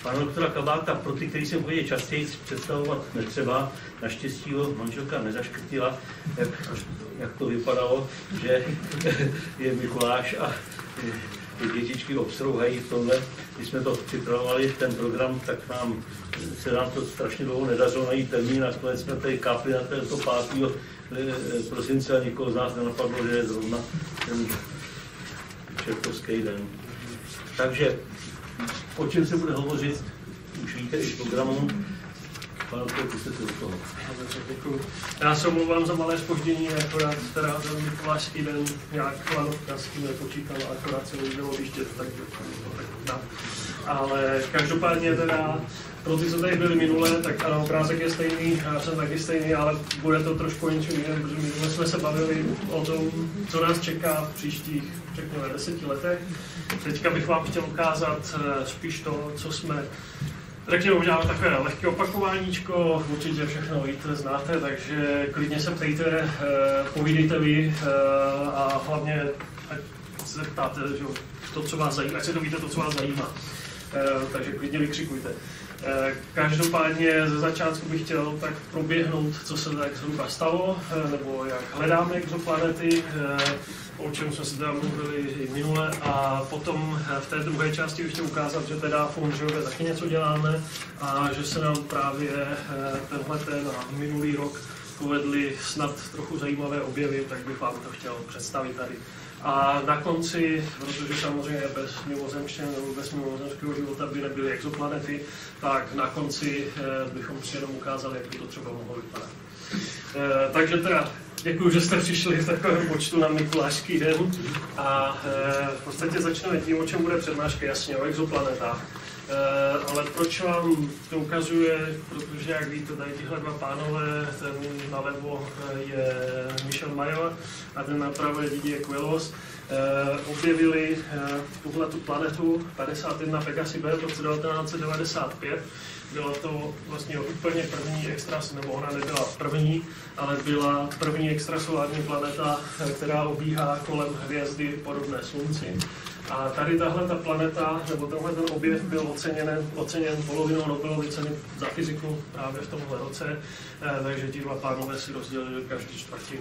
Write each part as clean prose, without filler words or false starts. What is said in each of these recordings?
pana doktora Kabáta, pro ty, kteří sem chodí častěji, představovat netřeba. Naštěstí ho manželka nezaškrtila, jak to vypadalo, že je Mikuláš a ty dětičky obslouhají v tomhle. Když jsme to připravovali, ten program, tak se nám to strašně dlouho nedařilo najít termín, nakonec jsme tady kápli na to 5. prosince a nikoho z nás nenapadlo, že je zrovna ten čertovský den. Takže o čem se bude hovořit, už víte i v programu. Pane doktor, pusťte se do toho. Děkuji. Já se omlouvám za malé zpoždění, akorát teda ten Mikulášský den nějak lanovka s tím nepočítala, akorát se nejdelo výštět, tak dám. Ale každopádně teda, pro ty, co tady byli minule, tak ano, obrázek je stejný, já jsem taky stejný, ale bude to trošku něčím jiném, protože my jsme se bavili o tom, co nás čeká v příštích, řekněme, 10 letech. Teďka bych vám chtěl ukázat spíš to, co jsme, řekněme, uděláme takové lehké opakováníčko, určitě všechno víte, znáte, takže klidně se ptejte, povídejte vy a hlavně ať se ptáte, že to, co vás zajímá, ať se dovíte to, co vás zajímá. Takže klidně vykřikujte. Každopádně ze začátku bych chtěl tak proběhnout, co se tak zhruba stalo, nebo jak hledáme exoplanety, o čem jsme si teda mluvili i minule, a potom v té druhé části ještě ukázat, že teda v Ondřejově taky něco děláme a že se nám právě tenhle a minulý rok povedly snad trochu zajímavé objevy, tak bych vám to chtěl představit tady. A na konci, protože samozřejmě bez mimozemštěn nebo bez mimozemského života by nebyly exoplanety, tak na konci bychom si jenom ukázali, jak by to třeba mohlo vypadat. Takže teda děkuji, že jste přišli v takovém počtu na Mikulášský den a v podstatě začneme tím, o čem bude přednáška, jasně, o exoplanetách. Ale proč vám to ukazuje, protože jak víte, tady tihle dva pánové, ten nalevo je Michel Mayor a ten napravo je Didier Queloz, objevili tuhletu planetu 51 Pegasi B v roce 1995. Byla to vlastně úplně první nebo ona nebyla první, ale byla první extrasolární planeta, která obíhá kolem hvězdy podobné Slunci. A tady tahle ta planeta, nebo tenhle ten objev byl oceněn polovinou Nobelovy ceny za fyziku právě v tomhle roce, takže ti dva pánové si rozdělili každý čtvrtinu.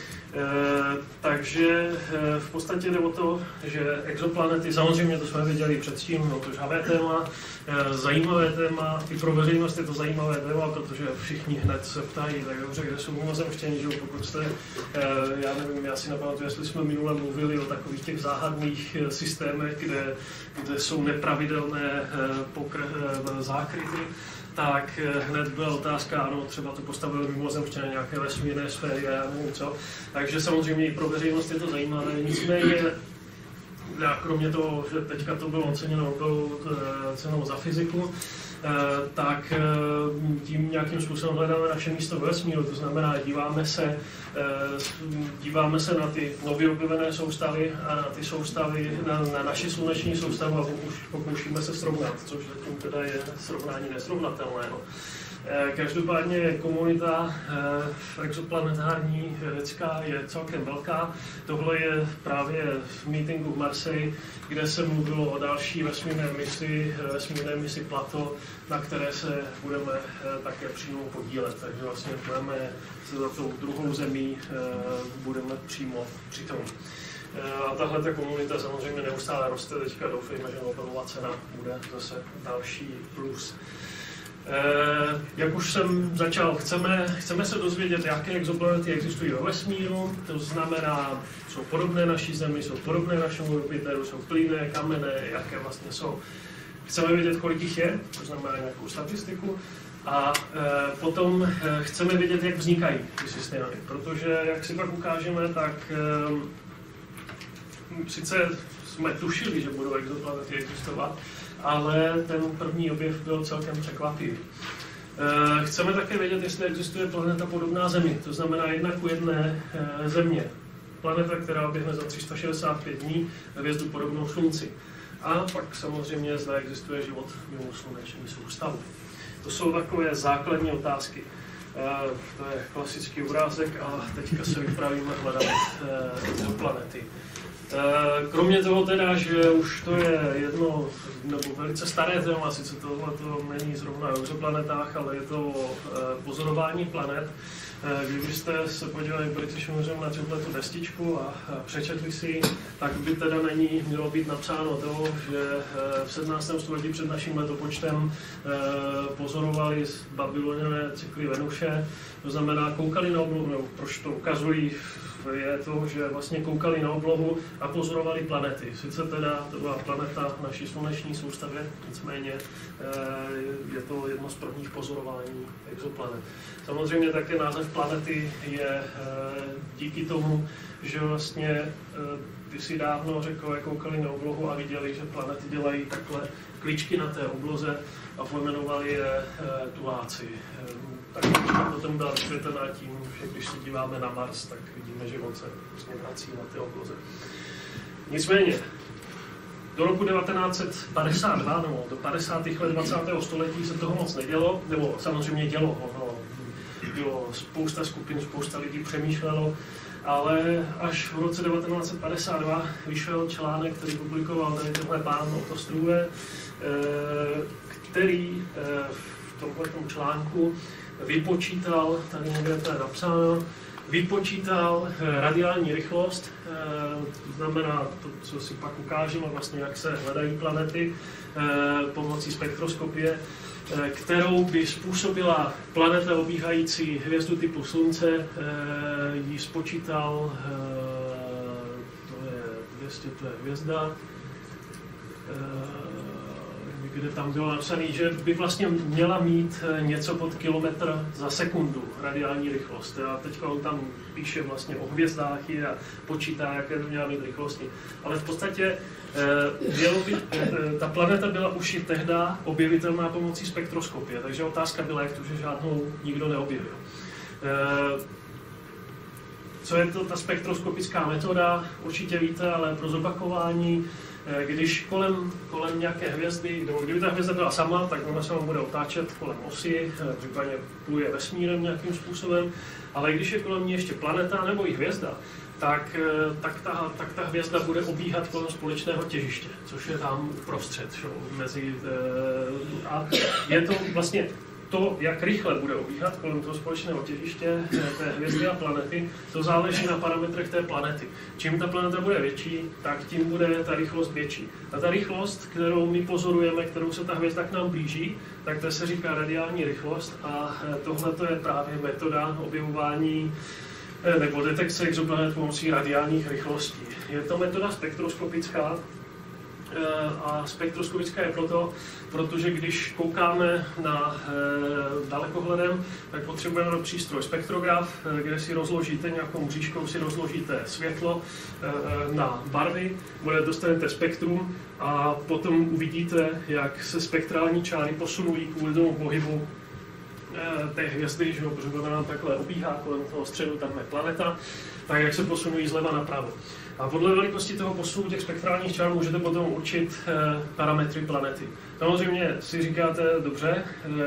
Takže v podstatě jde o to, že exoplanety, samozřejmě to jsme věděli předtím, no to žhavé téma, zajímavé téma, i pro veřejnost je to zajímavé téma, protože všichni hned se ptají, tak dobře, kde jsou mimozemštění, že pokud jste, já nevím, já si nepamatuju, jestli jsme minule mluvili o takových těch záhadných systémech, kde jsou nepravidelné zákryty, tak hned byla otázka, ano, třeba to postavili mimozemštěné nějaké vesmírné sféry a já nevím co. Takže samozřejmě i pro veřejnost je to zajímavé, nicméně kromě toho, že teďka to bylo oceněno cenou za fyziku, tak tím nějakým způsobem hledáme naše místo ve vesmíru, to znamená, díváme se na ty nově objevené soustavy a na ty soustavy, na naši sluneční soustavu a pokoušíme se srovnat, což zatím teda je srovnání nesrovnatelné. Každopádně komunita exoplanetární vědecká je celkem velká. Tohle je právě v meetingu v Marseille, kde se mluvilo o další vesmírné misi Plato, na které se budeme také přímo podílet. Takže vlastně budeme se za tou druhou zemí budeme přímo přitom. A tahle ta komunita samozřejmě neustále roste, teďka doufejme, že Nobelova cena bude zase další plus. Jak už jsem začal, chceme se dozvědět, jaké exoplanety existují ve vesmíru, to znamená, jsou podobné naší Zemi, jsou podobné našemu Jupiteru, jsou plynné, kamenné, jaké vlastně jsou. Chceme vědět, kolik jich je, to znamená nějakou statistiku, a potom chceme vědět, jak vznikají ty systémy, protože, jak si pak ukážeme, tak sice jsme tušili, že budou exoplanety existovat, ale ten první objev byl celkem překvapivý. Chceme také vědět, jestli existuje planeta podobná Zemi, to znamená 1:1 Země. Planeta, která oběhne za 365 dní hvězdu podobnou Slunci. A pak samozřejmě zda existuje život mimo sluneční soustavu. To jsou takové základní otázky. To je klasický obrázek a teďka se vypravíme hledat exoplanety. Kromě toho teda, že už to je jedno nebo velice staré téma, sice tohle to není zrovna o exoplanetách, ale je to pozorování planet. Kdybyste se podívali British Museum na tuhletu destičku a přečetli si, tak by teda mělo být napsáno to, že v 17. století před naším letopočtem pozorovali z Babyloniané cykly Venuše, to znamená koukali na oblohu, nebo proč to ukazují, je to, že vlastně koukali na oblohu a pozorovali planety. Sice teda to byla planeta v naší sluneční soustavě, nicméně je to jedno z prvních pozorování exoplanet. Samozřejmě také název planety je díky tomu, že vlastně ty si dávno Řekové koukali na oblohu a viděli, že planety dělají takhle kličky na té obloze a pojmenovali je tuláci. Tak potom byla vysvětlená tím, že když se díváme na Mars, tak vidíme, že on se vlastně vrací na té obloze. Nicméně, do roku 1952, nebo do 50. let 20. století se toho moc nedělo, nebo samozřejmě dělo, bylo spousta skupin, spousta lidí přemýšlelo, ale až v roce 1952 vyšel článek, který publikoval tady tenhle pán Otto Struve, který v tomhle článku vypočítal, tady někde to je napsáno, vypočítal radiální rychlost, to znamená to, co si pak ukážeme, vlastně jak se hledají planety pomocí spektroskopie, kterou by způsobila planeta obíhající hvězdu typu Slunce, ji spočítal, to je 200, to je hvězda, kde tam bylo napsané, že by vlastně měla mít něco pod kilometr za sekundu radiální rychlost. A teďka on tam píše vlastně o hvězdách a počítá, jaké by měla mít rychlosti. Ale v podstatě ta planeta byla už i tehdy objevitelná pomocí spektroskopie, takže otázka byla, jak to, že žádnou nikdo neobjevil. Co je to ta spektroskopická metoda? Určitě víte, ale pro zopakování, když kolem nějaké hvězdy, nebo kdyby ta hvězda byla sama, tak ona se vám bude otáčet kolem osy, případně pluje vesmírem nějakým způsobem, ale když je kolem ní ještě planeta nebo i hvězda, tak ta hvězda bude obíhat kolem společného těžiště, což je tam uprostřed. A je to vlastně to, jak rychle bude obíhat kolem toho společného těžiště té hvězdy a planety, to záleží na parametrech té planety. Čím ta planeta bude větší, tak tím bude ta rychlost větší. A ta rychlost, kterou my pozorujeme, kterou se ta hvězda k nám blíží, tak to se říká radiální rychlost a tohle je právě metoda objevování nebo detekce exoplanet pomocí radiálních rychlostí. Je to metoda spektroskopická, a spektroskopická je protože když koukáme na dalekohledem, tak potřebujeme přístroj spektrograf, kde si rozložíte nějakou mřížkou, si rozložíte světlo na barvy, dostanete spektrum a potom uvidíte, jak se spektrální čáry posunují kvůli tomu pohybu té hvězdy, že protože nám takhle obíhá kolem toho středu, tam je planeta, tak jak se posunují zleva napravo. A podle velikosti toho posunu těch spektrálních čár můžete potom určit parametry planety. Samozřejmě si říkáte, dobře,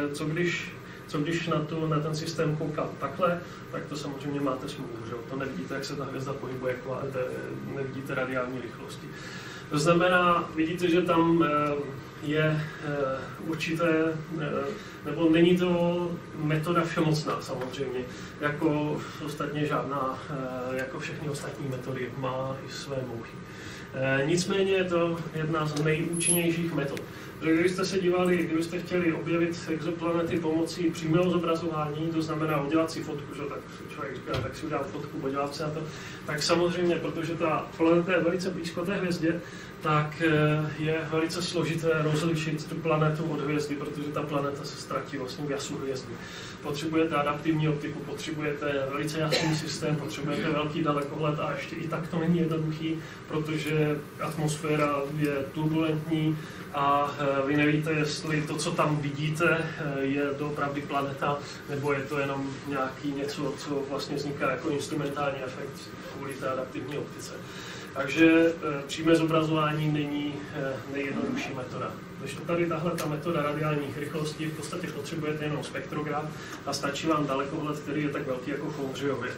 co když na ten systém koukat takhle, tak to samozřejmě máte smůlu, že to nevidíte, jak se ta hvězda pohybuje, nevidíte radiální rychlosti. To znamená, vidíte, že tam je určité, nebo není to metoda všemocná samozřejmě, jako ostatně žádná, jako všechny ostatní metody má i své mouchy. Nicméně je to jedna z nejúčinnějších metod. Kdybyste se dívali, kdybyste chtěli objevit exoplanety pomocí přímého zobrazování, to znamená udělat si fotku, že tak člověk říká, tak si udělám fotku, podívám se na to, tak samozřejmě, protože ta planeta je velice blízko té hvězdě, tak je velice složité rozlišit tu planetu od hvězdy, protože ta planeta se ztratí vlastně v jasu hvězdy. Potřebujete adaptivní optiku, potřebujete velice jasný systém, potřebujete velký dalekohled a ještě i tak to není jednoduchý, protože atmosféra je turbulentní a vy nevíte, jestli to, co tam vidíte, je doopravdy planeta, nebo je to jenom nějaký něco, co vlastně vzniká jako instrumentální efekt kvůli té adaptivní optice. Takže přímé zobrazování není nejjednodušší metoda. Když tady tahle ta metoda radiálních rychlostí, v podstatě potřebujete jenom spektrograf a stačí vám dalekohled, který je tak velký jako Fondřiově.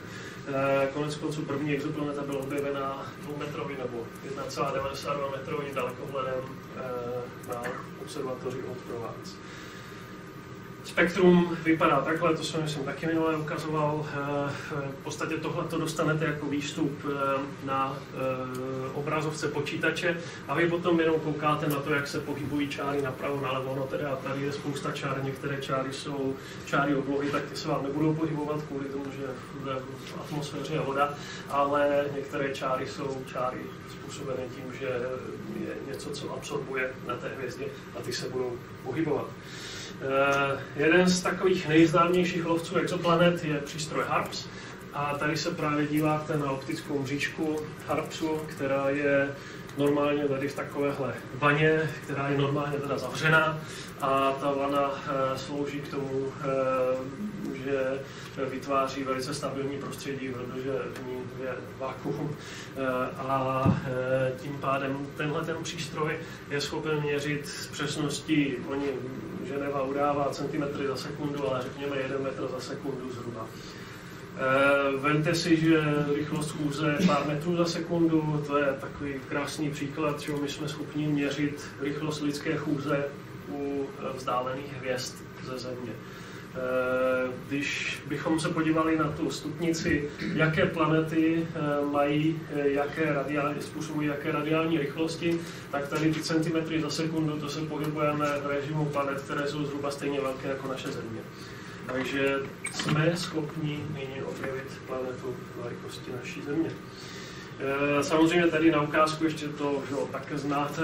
Konec konců první exoplaneta byla objevena 2metrový nebo 1,92 metrový dalekohledem na observatoři Haute Provence. Spektrum vypadá takhle, to jsem taky minule ukazoval. V podstatě tohleto dostanete jako výstup na obrazovce počítače a vy potom jenom koukáte na to, jak se pohybují čáry napravo, nalevo. No teda tady je spousta čár, některé čáry jsou čáry oblohy, tak ty se vám nebudou pohybovat kvůli tomu, že v atmosféře je voda, ale některé čáry jsou čáry způsobené tím, že je něco, co absorbuje na té hvězdě a ty se budou pohybovat. Jeden z takových nejznámějších lovců exoplanet je přístroj HARPS a tady se právě díváte na optickou mřížku HARPSu, která je normálně tady v takovéhle vaně, která je normálně teda zavřená a ta vana slouží k tomu, že vytváří velice stabilní prostředí, protože v ní je vakuum a tím pádem tenhle ten přístroj je schopen měřit s přesností, Ženeva udává centimetry za sekundu, ale řekněme 1 metr za sekundu zhruba. Vemte si, že rychlost chůze je pár metrů za sekundu, to je takový krásný příklad, že my jsme schopni měřit rychlost lidské chůze u vzdálených hvězd ze Země. Když bychom se podívali na tu stupnici, jaké planety mají, způsobují jaké radiální rychlosti, tak tady ty centimetry za sekundu, to se pohybujeme v režimu planet, které jsou zhruba stejně velké jako naše Země. Takže jsme schopni nyní objevit planetu velikosti naší Země. Samozřejmě tady na ukázku ještě to, že také znáte,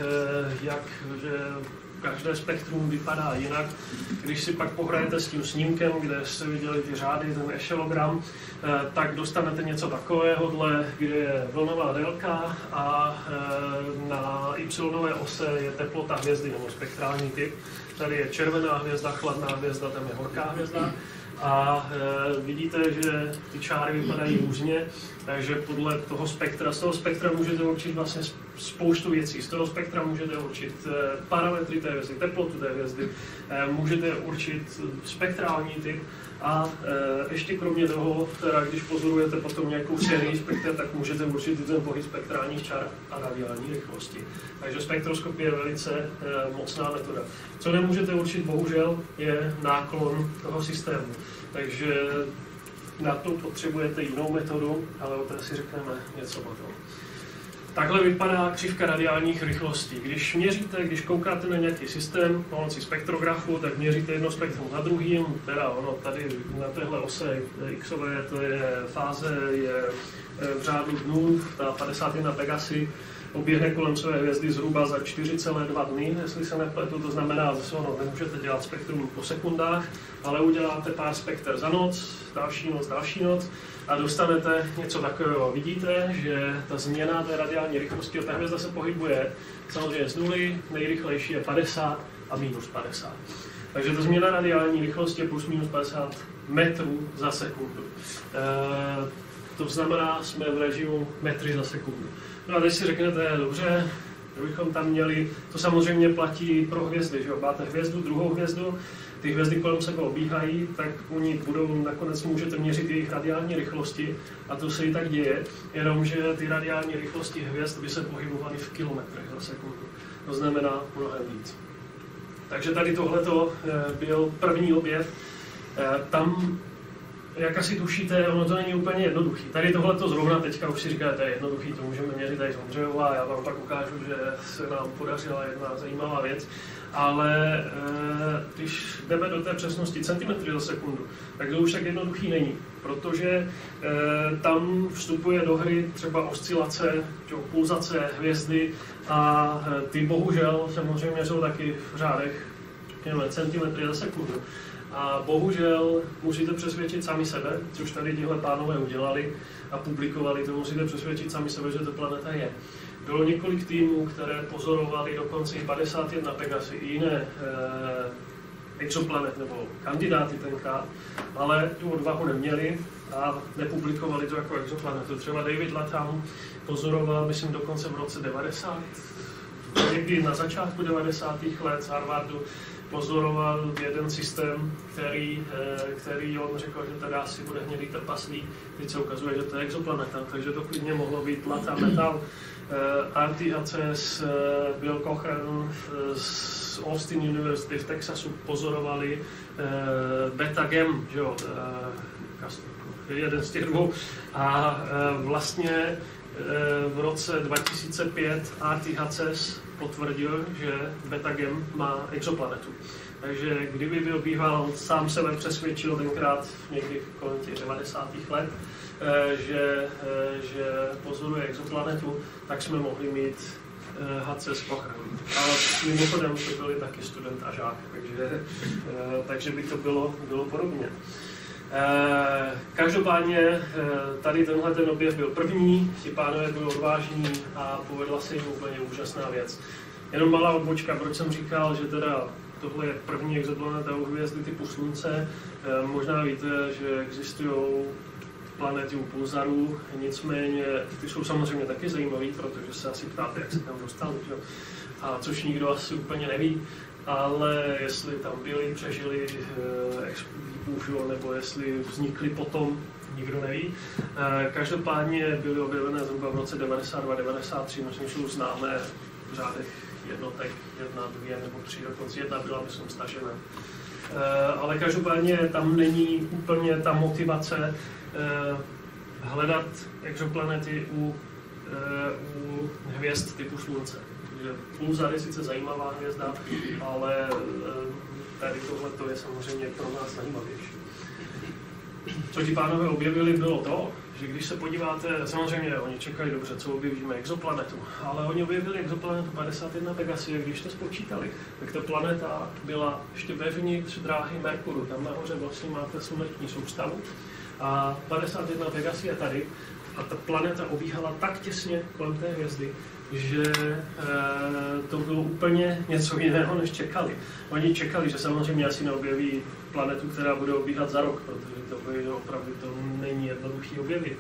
že každé spektrum vypadá jinak. Když si pak pohrajete s tím snímkem, kde jste viděli ty řády, ten ešelogram, tak dostanete něco takového, kde je vlnová délka a na y ose je teplota hvězdy nebo spektrální typ. Tady je červená hvězda, chladná hvězda, tam je horká hvězda. A vidíte, že ty čáry vypadají různě, takže podle toho spektra, z toho spektra můžete určit vlastně spoustu věcí. Z toho spektra můžete určit parametry té hvězdy, teplotu té hvězdy, můžete určit spektrální typ a ještě kromě toho, teda když pozorujete potom nějakou sérii spektra, tak můžete určit ten pohyb spektrálních čar a radiální rychlosti. Takže spektroskopie je velice mocná metoda. Co nemůžete určit, bohužel, je náklon toho systému. Takže na to potřebujete jinou metodu, ale o té si řekneme něco potom. Takhle vypadá křivka radiálních rychlostí. Když koukáte na nějaký systém pomocí spektrografu, tak měříte jedno spektrum za druhým, teda tady na téhle ose xové, to je fáze, je v řádu dnů, ta 51 Pegasy, oběhne kolem své hvězdy zhruba za 4,2 dny, jestli se nepletu, to znamená, že nemůžete dělat spektrum po sekundách, ale uděláte pár spekter za noc, další noc a dostanete něco takového. Vidíte, že ta změna té radiální rychlosti, ta hvězda se pohybuje samozřejmě z nuly, nejrychlejší je 50 a minus 50. Takže ta změna radiální rychlosti je plus minus 50 metrů za sekundu. To znamená, jsme v režimu metry za sekundu. No a teď si řeknete, dobře, kdybychom tam měli, to samozřejmě platí pro hvězdy, že jo, máte hvězdu, druhou hvězdu, ty hvězdy kolem sebe obíhají, tak u nich nakonec můžete měřit jejich radiální rychlosti a to se i tak děje, jenomže ty radiální rychlosti hvězd by se pohybovaly v kilometrech za sekundu, to znamená mnohem víc. Takže tady tohleto byl první objev, tam jak asi tušíte, ono to není úplně jednoduchý. Tady tohleto zrovna teďka už si říkáte, je jednoduchý, to můžeme měřit tady z Ondřejova, já vám pak ukážu, že se nám podařila jedna zajímavá věc. Ale když jdeme do té přesnosti centimetry za sekundu, tak to už tak jednoduchý není, protože tam vstupuje do hry třeba oscilace, pulzace hvězdy a ty bohužel samozřejmě jsou taky v řádech centimetry za sekundu. A bohužel musíte přesvědčit sami sebe, což tady tihle pánové udělali a publikovali, to musíte přesvědčit sami sebe, že to planeta je. Bylo několik týmů, které pozorovali dokonce i 51 Pegasy i jiné exoplanet nebo kandidáty tenkrát, ale tu odvahu neměli a nepublikovali to jako exoplanetu. Třeba David Latham pozoroval, myslím, dokonce v roce 90, někdy na začátku 90. let z Harvardu, pozoroval jeden systém, který on řekl, že teda asi bude hnědý trpaslík. Teď se ukazuje, že to je exoplaneta, takže to klidně mohlo být Lata Metal. RTHCS, Bill Cochran z Austin University v Texasu pozorovali Beta Gem, že jo, jeden z těch dvou. A vlastně v roce 2005 RTHCS potvrdil, že Beta Gem má exoplanetu. Takže kdyby byl býval, sám sebe přesvědčil tenkrát někdy kolem těch 90. let, že pozoruje exoplanetu, tak jsme mohli mít HCS Cochrane. Ale mimochodem to byli taky student a žák, takže by to bylo podobně. Každopádně tady tenhle ten objev byl první, ti pánové byli odvážní a povedla se jim úplně úžasná věc. Jenom malá odbočka, proč jsem říkal, že teda tohle je první exoplaneta u hvězdy typu Slunce. Možná víte, že existují planety u pulzarů, nicméně ty jsou samozřejmě taky zajímavý, protože se asi ptáte, jak se tam dostali, a což nikdo asi úplně neví, ale jestli tam byli, přežili výbuch, nebo jestli vznikly potom, nikdo neví. Každopádně byly objevené zhruba v roce 92-93, myslím, jsou známé v řádech jednotek, 1, 2 nebo 3, dokonce jedna byla, myslím, stažena. Ale každopádně tam není úplně ta motivace hledat exoplanety u hvězd typu Slunce. Pulsar je sice zajímavá hvězda, ale tady tohle je samozřejmě pro nás zajímavější. Co ti pánové objevili, bylo to, že když se podíváte, samozřejmě oni čekali dobře, co objevíme exoplanetu, ale oni objevili exoplanetu 51 Pegasi, a když to spočítali, tak ta planeta byla ještě vevnitř dráhy Merkuru, tam nahoře vlastně máte sluneční soustavu a 51 Pegasi je tady a ta planeta obíhala tak těsně kolem té hvězdy, že to bylo úplně něco jiného, než čekali. Oni čekali, že samozřejmě asi neobjeví planetu, která bude obíhat za rok, protože to by opravdu to není jednoduchý objevit.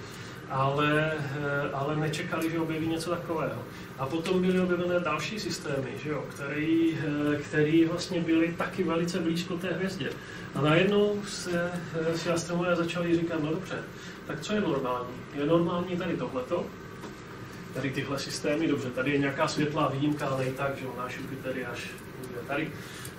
Ale nečekali, že objeví něco takového. A potom byly objevené další systémy, že jo, který vlastně byly taky velice blízko té hvězdě. A najednou si astronomové začali říkat, no dobře, tak co je normální? Je normální tady tohleto? Tady tyhle systémy, dobře, tady je nějaká světlá výjimka, ale i tak, že náš Jupiter je až tady.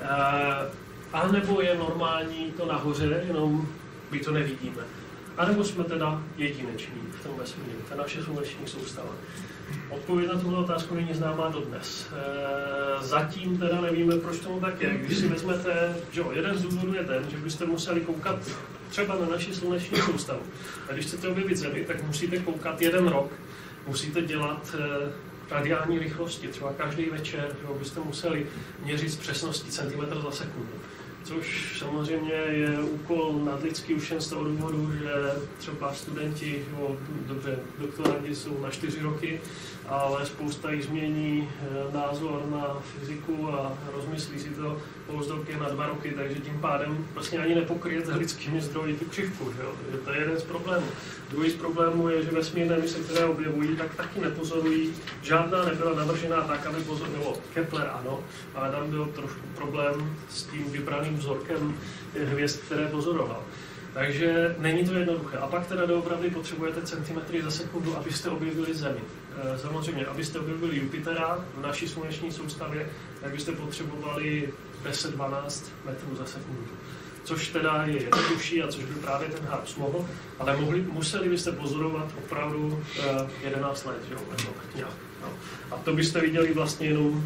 A nebo je normální to nahoře, jenom my to nevidíme. A nebo jsme teda jedineční v tom vesmíru, ta naše sluneční soustava. Odpověď na tuhle otázku není známá dodnes. Zatím teda nevíme, proč tomu tak je. Když si vezmete, že jeden z důvodů je ten, že byste museli koukat třeba na naši sluneční soustavu. A když chcete objevit Zemi, tak musíte koukat 1 rok. Musíte dělat radiální rychlosti, třeba každý večer, že byste museli měřit s přesností centimetr za sekundu. Což samozřejmě je úkol nadlidský už jen z toho důvodu, že třeba studenti, dobře, doktorandi jsou na 4 roky, ale spousta jich změní názor na fyziku a rozmyslí si to postdoc na 2 roky, takže tím pádem vlastně ani nepokryjete lidskými zdroji tu křivku. Že? To je jeden z problémů. Druhý z problémů je, že vesmírné mise, které objevují, tak taky nepozorují. Žádná nebyla navržená tak, aby pozoroval. Kepler ano, ale tam byl trošku problém s tím vybraným vzorkem hvězd, které pozoroval. Takže není to jednoduché. A pak teda doopravdy potřebujete centimetry za sekundu, abyste objevili Zemi. Samozřejmě, abyste objevili Jupitera v naší sluneční soustavě, tak byste potřebovali 10-12 metrů za sekundu. Což teda je jednodušší a což by právě ten Harps mohl, ale museli byste pozorovat opravdu 11 let, jo, nebo tak nějak. No. A to byste viděli vlastně jenom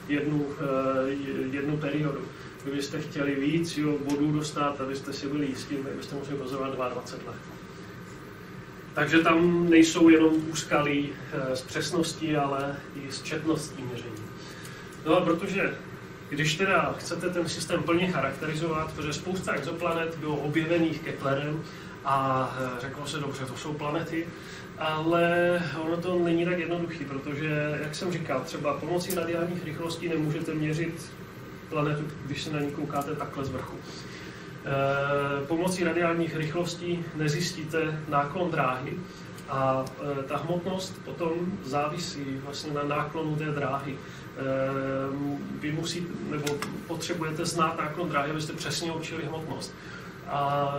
jednu periodu. Kdybyste chtěli víc bodů dostat, abyste si byli jistí, tak byste museli pozorovat 22 let. Takže tam nejsou jenom úskalí s přesností, ale i s četností měření. No a protože když teda chcete ten systém plně charakterizovat, protože spousta exoplanet bylo objevených Keplerem a řeklo se, dobře, to jsou planety, ale ono to není tak jednoduché, protože, jak jsem říkal, třeba pomocí radiálních rychlostí nemůžete měřit planetu, když se na ní koukáte takhle z vrchu. Pomocí radiálních rychlostí nezjistíte náklon dráhy A ta hmotnost potom závisí vlastně na náklonu té dráhy. Vy musíte, nebo potřebujete znát náklon dráhy, abyste přesně určili hmotnost. A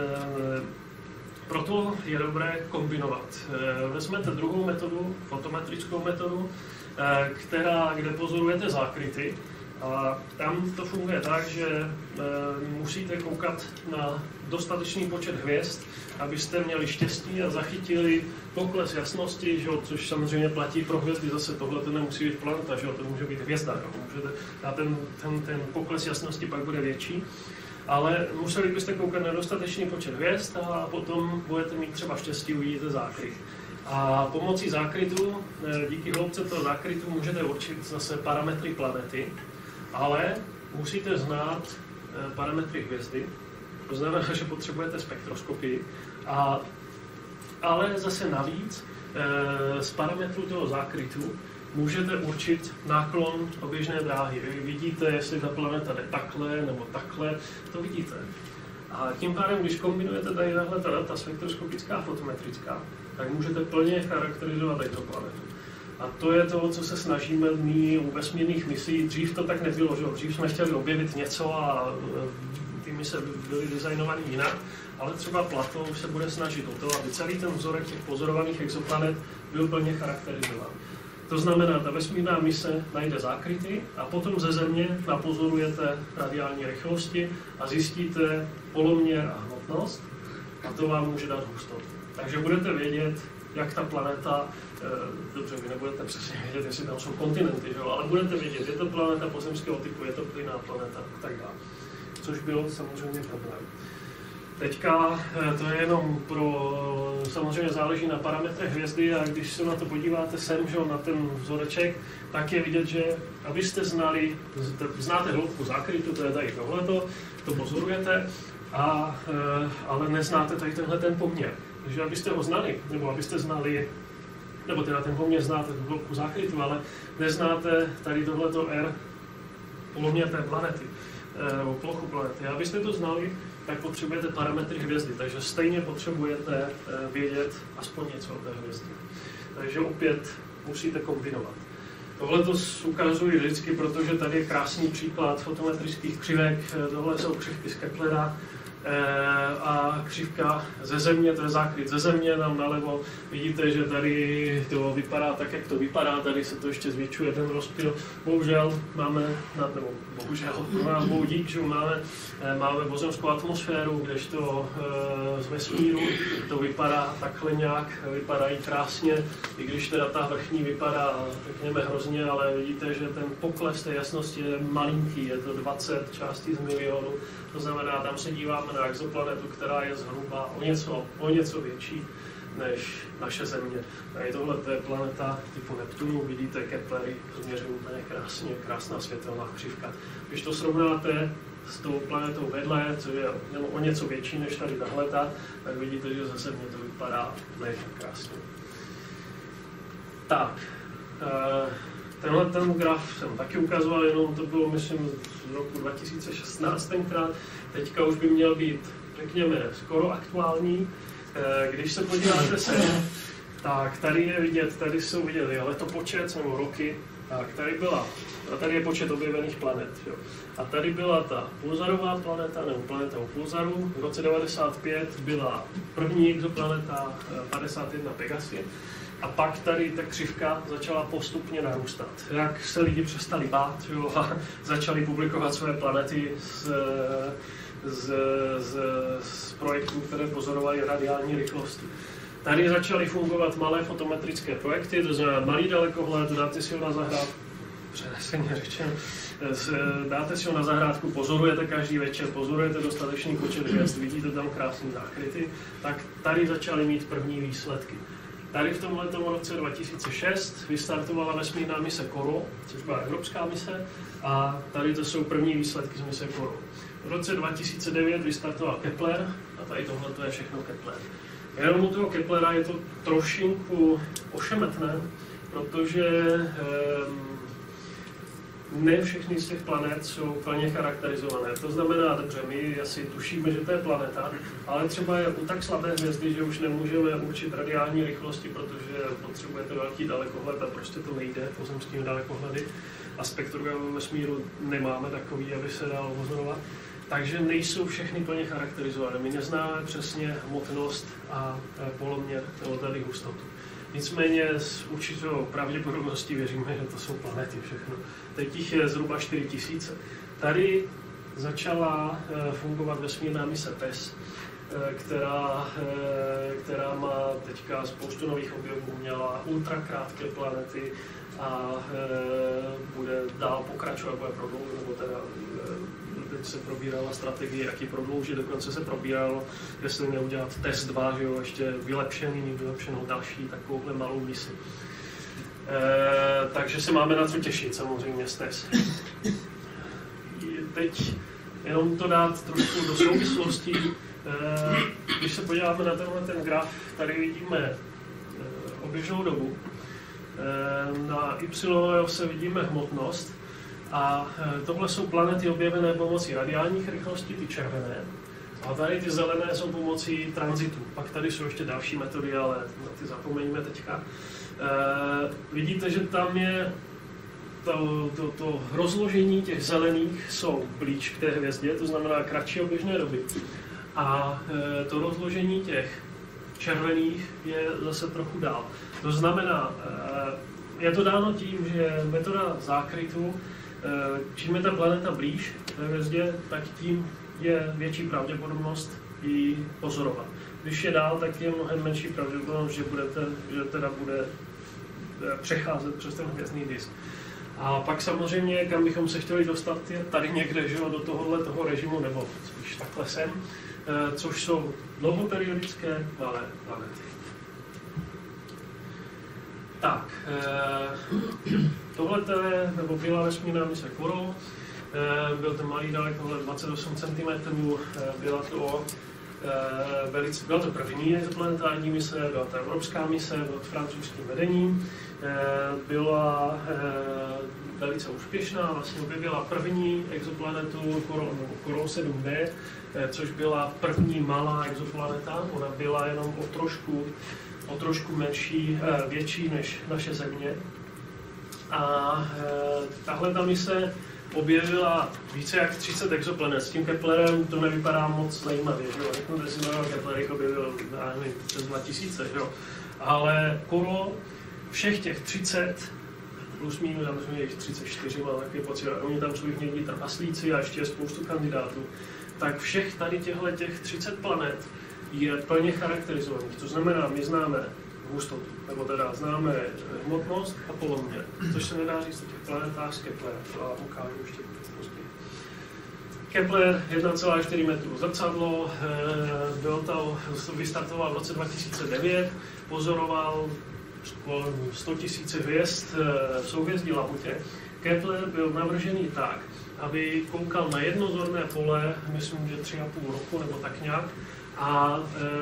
proto je dobré kombinovat. Vezmete druhou metodu, fotometrickou metodu, kde pozorujete zákryty. A tam to funguje tak, že musíte koukat na dostatečný počet hvězd, abyste měli štěstí a zachytili pokles jasnosti, že, což samozřejmě platí pro hvězdy, zase tohle to nemusí být planeta, že, to může být hvězda, a ten pokles jasnosti pak bude větší. Ale museli byste koukat na dostatečný počet hvězd a potom budete mít třeba štěstí, uvidíte zákryt. A pomocí zákrytu, díky hloubce toho zákrytu, můžete určit zase parametry planety, ale musíte znát parametry hvězdy, to znamená, že potřebujete spektroskopii, ale zase navíc z parametru toho zákrytu můžete určit náklon oběžné dráhy. Vy vidíte, jestli ta planeta jde takhle nebo takhle, to vidíte. A tím pádem, když kombinujete tady tahle data spektroskopická a fotometrická, tak můžete plně charakterizovat exoplanetu. A to je to, co se snažíme my u vesmírných misí. Dřív to tak nebylo, že? Dřív jsme chtěli objevit něco a ty mise byly designované jinak, ale třeba Plato se bude snažit o to, aby celý ten vzorek těch pozorovaných exoplanet byl plně charakterizován. To znamená, ta vesmírná mise najde zákryty a potom ze Země napozorujete radiální rychlosti a zjistíte poloměr a hmotnost a to vám může dát hustotu. Takže budete vědět, jak ta planeta, dobře, vy nebudete přesně vědět, jestli tam jsou kontinenty, že? Ale budete vědět, je to planeta pozemského typu, je to plynná planeta a tak dále. Což byl samozřejmě problém. Teďka to je jenom samozřejmě záleží na parametrech hvězdy a když se na to podíváte sem, že na ten vzoreček, tak je vidět, že abyste znáte hloubku zákrytu, to je tady tohleto, to pozorujete, ale neznáte tady tenhle ten poměr. Takže abyste ho znali, nebo teda ten poměr znáte tu hloubku zákrytu, ale neznáte tady tohleto R, poloměr té planety, nebo plochu planety. A abyste to znali, tak potřebujete parametry hvězdy, takže stejně potřebujete vědět aspoň něco o té hvězdě. Takže opět musíte kombinovat. Tohle to ukazuji vždycky, protože tady je krásný příklad fotometrických křivek. Tohle jsou křivky z Keplera a křivka ze Země, to je zákryt ze Země, tam nalevo vidíte, že tady to vypadá tak, jak to vypadá, tady se to ještě zvětšuje ten rozptyl. Bohužel máme, bohu dík, že máme pozemskou atmosféru, kdežto z vesmíru to vypadá takhle nějak, vypadají krásně, i když teda ta vrchní vypadá, řekněme, hrozně, ale vidíte, že ten pokles té jasnosti je malinký, je to 20 částí z milionu, to znamená, tam se díváme na exoplanetu, která je zhruba o něco větší než naše Země. Tady tohle je planeta typu Neptunu, vidíte Keplery, změřují úplně krásná světelná křivka. Když to srovnáte s tou planetou vedle, co je o něco větší než tady tahleta, tak vidíte, že ze Země to vypadá krásně. Tak, tenhle ten graf jsem taky ukazoval, jenom to bylo, myslím, z roku 2016 tenkrát. Teďka už by měl být, řekněme, skoro aktuální. Když se podíváte sem, tak tady je vidět, tady jsou vidět letopočet nebo roky, tak tady je počet objevených planet. Jo. A tady byla ta pulzarová planeta, nebo planeta u pulzaru. V roce 1995 byla první exoplaneta 51 Pegasi. A pak tady ta křivka začala postupně narůstat. Jak se lidi přestali bát, jo, a začali publikovat své planety z projektů, které pozorovaly radiální rychlosti. Tady začaly fungovat malé fotometrické projekty, to znamená malý dalekohled, dáte si ho na zahrádku, přeneseně řečeno, dáte si ho na zahrádku, pozorujete každý večer, pozorujete dostatečný počet hvězd, vidíte tam krásné zákryty, tak tady začaly mít první výsledky. Tady v tomhletom roce 2006 vystartovala vesmírná mise CORO, což byla evropská mise, a tady to jsou první výsledky z mise CORO. V roce 2009 vystartoval Kepler a tady tohle je všechno Kepler. Jenom u toho Keplera je to trošinku ošemetné, protože ne všechny z těch planet jsou plně charakterizované. To znamená, dobře, my asi tušíme, že to je planeta, ale třeba je u tak slabé hvězdy, že už nemůžeme určit radiální rychlosti, protože potřebujete velký dalekohled a prostě to nejde pozemskými dalekohledy. A spektrum vesmíru nemáme takový, aby se dalo pozorovat. Takže nejsou všechny plně charakterizované. My neznáme přesně hmotnost a poloměr, nebo tady hustotu. Nicméně s určitou pravděpodobností věříme, že to jsou planety všechno. Teď jich je zhruba 4000. Tady začala fungovat vesmírná mise TESS, která má teďka spoustu nových objevů, měla ultrakrátké planety a bude dál pokračovat, bude prodloužit, nebo teda teď se probírala strategie, jak ji prodloužit, dokonce se probíralo, jestli neudělat TESS 2, že jo, ještě vylepšenou další takovouhle malou misi. Takže se máme na co těšit samozřejmě z TESS. Teď jenom to dát trošku do souvislostí. Když se podíváme na ten graf, tady vidíme oběžnou dobu. Na Y se vidíme hmotnost a tohle jsou planety objevené pomocí radiálních rychlostí, ty červené. A tady ty zelené jsou pomocí tranzitu. Pak tady jsou ještě další metody, ale na ty zapomeňme teďka. Vidíte, že tam je to rozložení těch zelených jsou blíž k té hvězdě, to znamená kratší oběžné doby. A to rozložení těch červených je zase trochu dál. To znamená, je to dáno tím, že metoda zákrytu, čím je ta planeta blíž té hvězdě, tak tím je větší pravděpodobnost ji pozorovat. Když je dál, tak je mnohem menší pravděpodobnost, že bude přecházet přes ten hvězdný disk. A pak samozřejmě, kam bychom se chtěli dostat, je tady někde, že do toho režimu, nebo spíš takhle sem, což jsou dlouhoperiodické malé planety. Tak, tohle je, nebo byla vesmírná mise Quorol, byl ten malý dalekohled 28 cm, byla to první exoplanetární mise, byla to evropská mise pod francouzským vedením, byla velice úspěšná, vlastně objevila první exoplanetu Quorol 7b, což byla první malá exoplaneta, ona byla jenom o trošku větší než naše Země. A tahle ta mise objevila více jak 30 exoplanet. S tím Keplerem to nevypadá moc zajímavě, že jo? Řeknu, že si Kepler jich objevil, já nevím, přes 2000, že jo? Ale Quorol všech těch 30, plus minus, já myslím, že jich 34, mám takový pocit, a oni tam jsou jich někdy trpaslíci a ještě je spoustu kandidátů, tak všech tady těch 30 planet je plně charakterizovaných. To znamená, my známe hustotu, nebo teda známe hmotnost a poloměr, což se nedá říct o těch planetách z Keplera, to ukážu ještě později. Kepler 1,4 metru zrcadlo, vystartoval v roce 2009, pozoroval 100 000 hvězd v souhvězdí Labutě. Kepler byl navržený tak, aby koukal na jedno zorné pole, myslím, že 3,5 roku nebo tak nějak, a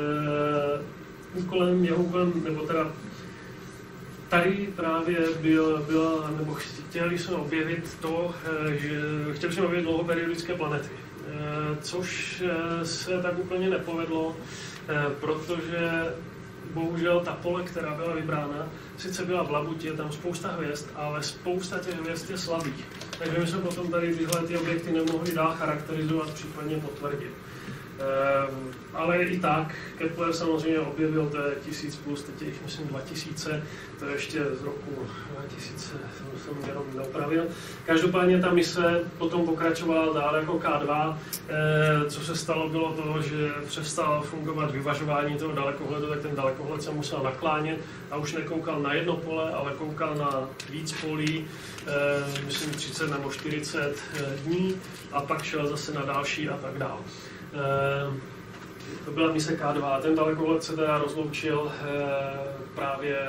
jeho úkolem, nebo teda tady právě chtěli jsme objevit to, že chtěli jsme objevit dlouhoperiodické planety, což se tak úplně nepovedlo, protože bohužel ta pole, která byla vybrána, sice byla v Labutě, je tam spousta hvězd, ale spousta těch hvězd je slabých. Takže my jsme potom tady tyhle ty objekty nemohli dál charakterizovat, případně potvrdit. Ale i tak, Kepler samozřejmě objevil, to je 1000 plus, teď jich myslím 2000, to je ještě z roku 2000, jsem jenom neopravil. Každopádně ta mise potom pokračovala dál jako K2. Co se stalo, bylo to, že přestalo fungovat vyvažování toho dalekohledu, tak ten dalekohled se musel naklánět a už nekoukal na jedno pole, ale koukal na víc polí, myslím 30 nebo 40 dní a pak šel zase na další a tak dále. To byla mise K2. Ten dalekohled se teda rozloučil právě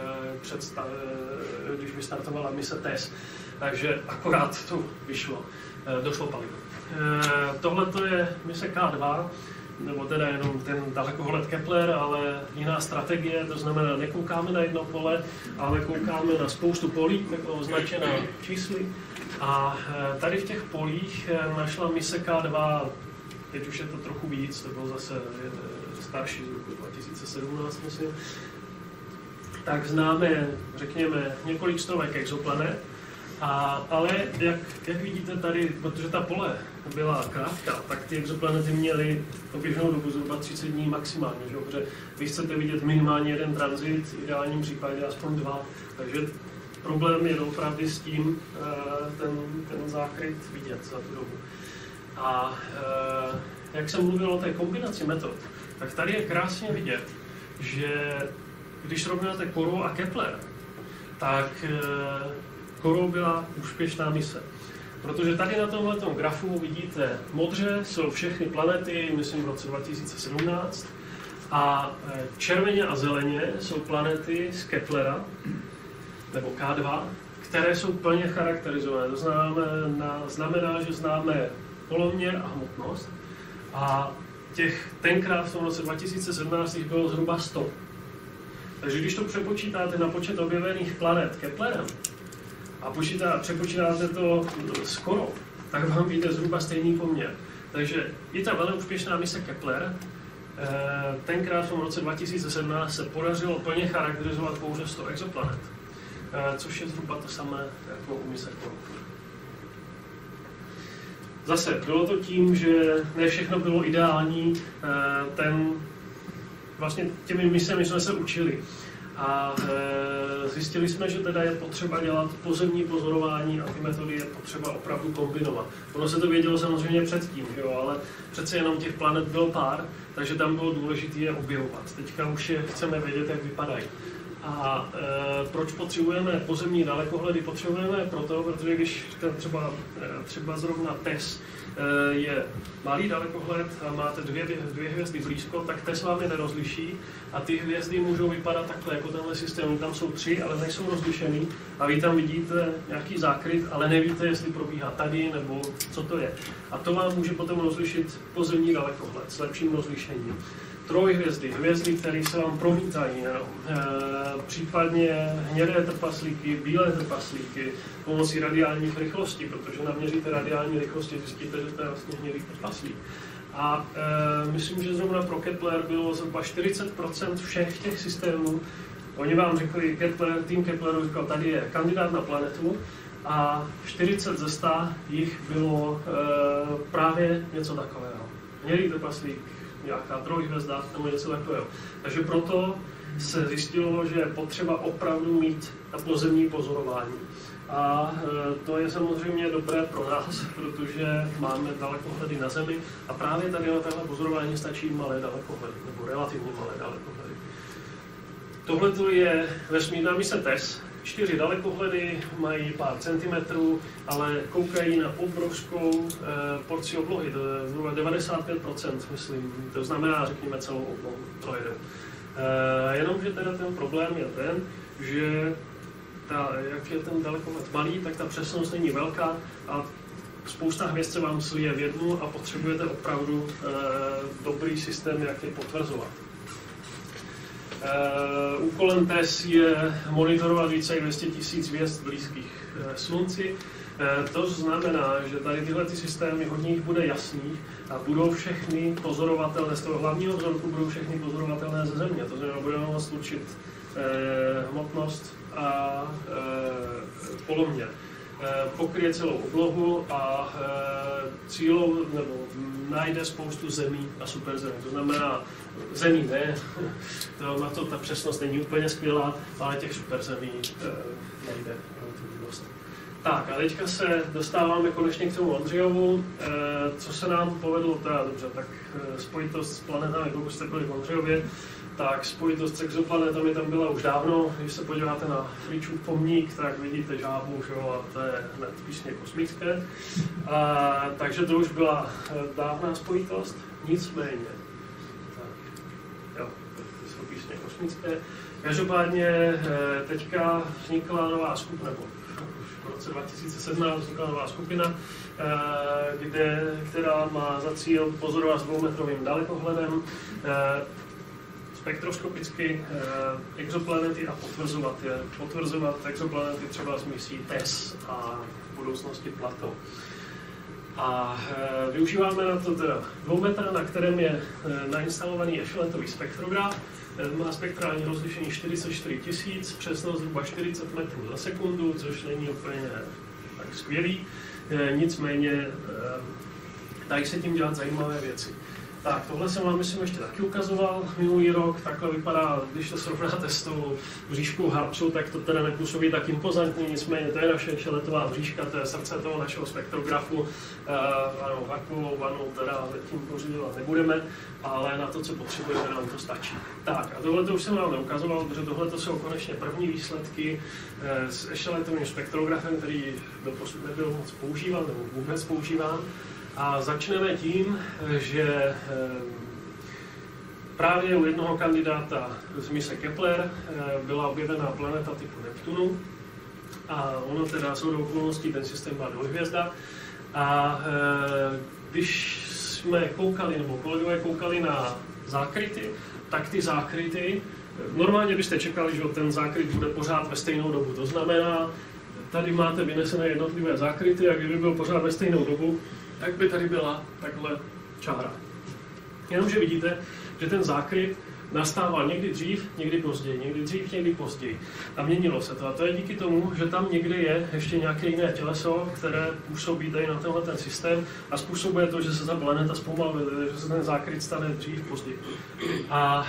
když vystartovala mise TESS. Takže akorát to došlo palivo. Tohle to je mise K2, nebo teda jenom ten dalekohled Kepler, ale jiná strategie, to znamená, nekoukáme na jedno pole, ale koukáme na spoustu polí, jako označená čísly, A tady v těch polích našla mise K2, teď už je to trochu víc, to bylo zase starší z roku 2017, myslím, tak známe, řekněme, několik stovek exoplanet, ale jak vidíte tady, protože ta pole byla krátká, tak ty exoplanety měly oběžnou dobu zhruba 30 dní maximálně, že? Protože vy chcete vidět minimálně jeden tranzit, v ideálním případě aspoň 2, takže problém je opravdu s tím ten zákryt vidět za tu dobu. A jak jsem mluvil o té kombinaci metod, tak tady je krásně vidět, že když srovnáte Corot a Kepler, tak Corot byla úspěšná mise. Protože tady na tomhletom grafu vidíte, modře jsou všechny planety, myslím v roce 2017, a červeně a zeleně jsou planety z Keplera, nebo K2, které jsou plně charakterizované. To znamená, že známe poloměr a hmotnost, a tenkrát v tom roce 2017 jich bylo zhruba 100. Takže když to přepočítáte na počet objevených planet Keplerem a přepočítáte to skoro, tak vám vyjde zhruba stejný poměr. Takže i ta velmi úspěšná mise Kepler, tenkrát v tom roce 2017 se podařilo plně charakterizovat pouze 100 exoplanet, což je zhruba to samé jako u mise Corot. Zase, bylo to tím, že ne všechno bylo ideální, vlastně těmi misemi jsme se učili a zjistili jsme, že teda je potřeba dělat pozemní pozorování a ty metody je potřeba opravdu kombinovat. Ono se to vědělo samozřejmě předtím, jo, ale přece jenom těch planet bylo pár, takže tam bylo důležité je objevovat. Teďka už je chceme vědět, jak vypadají. A proč potřebujeme pozemní dalekohledy? Potřebujeme protože když třeba zrovna TESS je malý dalekohled a máte dvě hvězdy blízko, tak TESS vám je nerozliší a ty hvězdy můžou vypadat takhle, jako tenhle systém. Tam jsou 3, ale nejsou rozlišený a vy tam vidíte nějaký zákryt, ale nevíte, jestli probíhá tady nebo co to je. A to vám může potom rozlišit pozemní dalekohled s lepším rozlišením. Hvězdy, které se vám promítají, případně hnědé trpaslíky, bílé trpaslíky pomocí radiálních rychlostí, protože naměříte radiální rychlosti, zjistíte, že to je vlastně hnědý trpaslík. A myslím, že zrovna pro Kepler bylo zhruba 40% všech těch systémů. Oni vám řekli, tým Kepleru říkal, tady je kandidát na planetu a 40 ze 100 jich bylo právě něco takového. Hnědý trpaslík, nějaká trojhvězda nebo něco takového. Takže proto se zjistilo, že je potřeba opravdu mít na pozemní pozorování. A to je samozřejmě dobré pro nás, protože máme dalekohledy na Zemi a právě tady na tohle pozorování stačí malé dalekohledy, nebo relativně malé dalekohledy. Tohle je vesmírná mise TESS. 4 dalekohledy, mají pár centimetrů, ale koukají na obrovskou porci oblohy, to je zhruba 95%, myslím, to znamená, řekněme, celou oblohu projedou. Jenomže teda ten problém je ten, že jak je ten dalekohled malý, tak ta přesnost není velká a spousta hvězd se vám slije v jednu a potřebujete opravdu dobrý systém, jak je potvrzovat. Úkolem TESS je monitorovat více jak 200 000 hvězd blízkých Slunci. To znamená, že tady tyhle systémy, hodně jich bude jasných a budou všechny pozorovatelné, z toho hlavního vzorku budou všechny pozorovatelné ze Země. To znamená, budeme moct určit hmotnost a poloměr. Pokryje celou oblohu a cílou, nebo najde spoustu zemí a superzemí. To znamená, zemí ne, ta přesnost není úplně skvělá, ale těch superzemí najde dost. Tak a teďka se dostáváme konečně k tomu Ondřejovu. Co se nám povedlo, teda dobře, tak spojitost s planetami, pokud jste byli v Ondřejově, tak spojitost s exoplanetami tam byla už dávno. Když se podíváte na Fričův pomník, tak vidíte žábu, a to je hned písně kosmické. Takže to už byla dávná spojitost, nicméně. Jo, to jsou písně kosmické. Každopádně teďka vznikla nová skupina, nebo v roce 2017 vznikla nová skupina, která má za cíl pozorovat s 2metrovým dalekohledem spektroskopicky exoplanety a potvrzovat je. Potvrzovat exoplanety třeba s misí TESS a v budoucnosti Plato. A využíváme na to teda 2 metr, na kterém je nainstalovaný ešeletový spektrograf. Má spektrální rozlišení 44 000, přesnost zhruba 40 metrů za sekundu, což není úplně tak skvělý. Nicméně dají se tím dělat zajímavé věci. Tak, tohle jsem vám myslím ještě taky ukazoval minulý rok. Takhle vypadá, když to srovnáte s tou vřížkou Harpsu, tak to teda nepůsobí tak impozantně, nicméně to je naše šeletová vřížka, to je srdce toho našeho spektrografu. Ano, Harpovou vanu teda tím pořizovat nebudeme, ale na to, co potřebujeme, nám to stačí. Tak, a tohle už jsem vám neukazoval, protože tohle jsou konečně první výsledky s ešeletovým spektrografem, který doposud nebyl moc používán, nebo vůbec používán. A začneme tím, že právě u jednoho kandidáta z mise Kepler byla objevena planeta typu Neptunu a ono teda shodou okolností ten systém má dvojhvězda a když jsme koukali, nebo kolegové koukali na zákryty, tak ty zákryty, normálně byste čekali, že ten zákryt bude pořád ve stejnou dobu, to znamená, tady máte vynesené jednotlivé zákryty a kdyby byl pořád ve stejnou dobu, tak by tady byla takhle čára. Jenomže vidíte, že ten zákryt nastával někdy dřív, někdy později, někdy dřív, někdy později. A měnilo se to. A to je díky tomu, že tam někde je ještě nějaké jiné těleso, které působí tady na tenhle ten systém a způsobuje to, že se ta planeta zpomaluje, že se ten zákryt stane dřív, později. A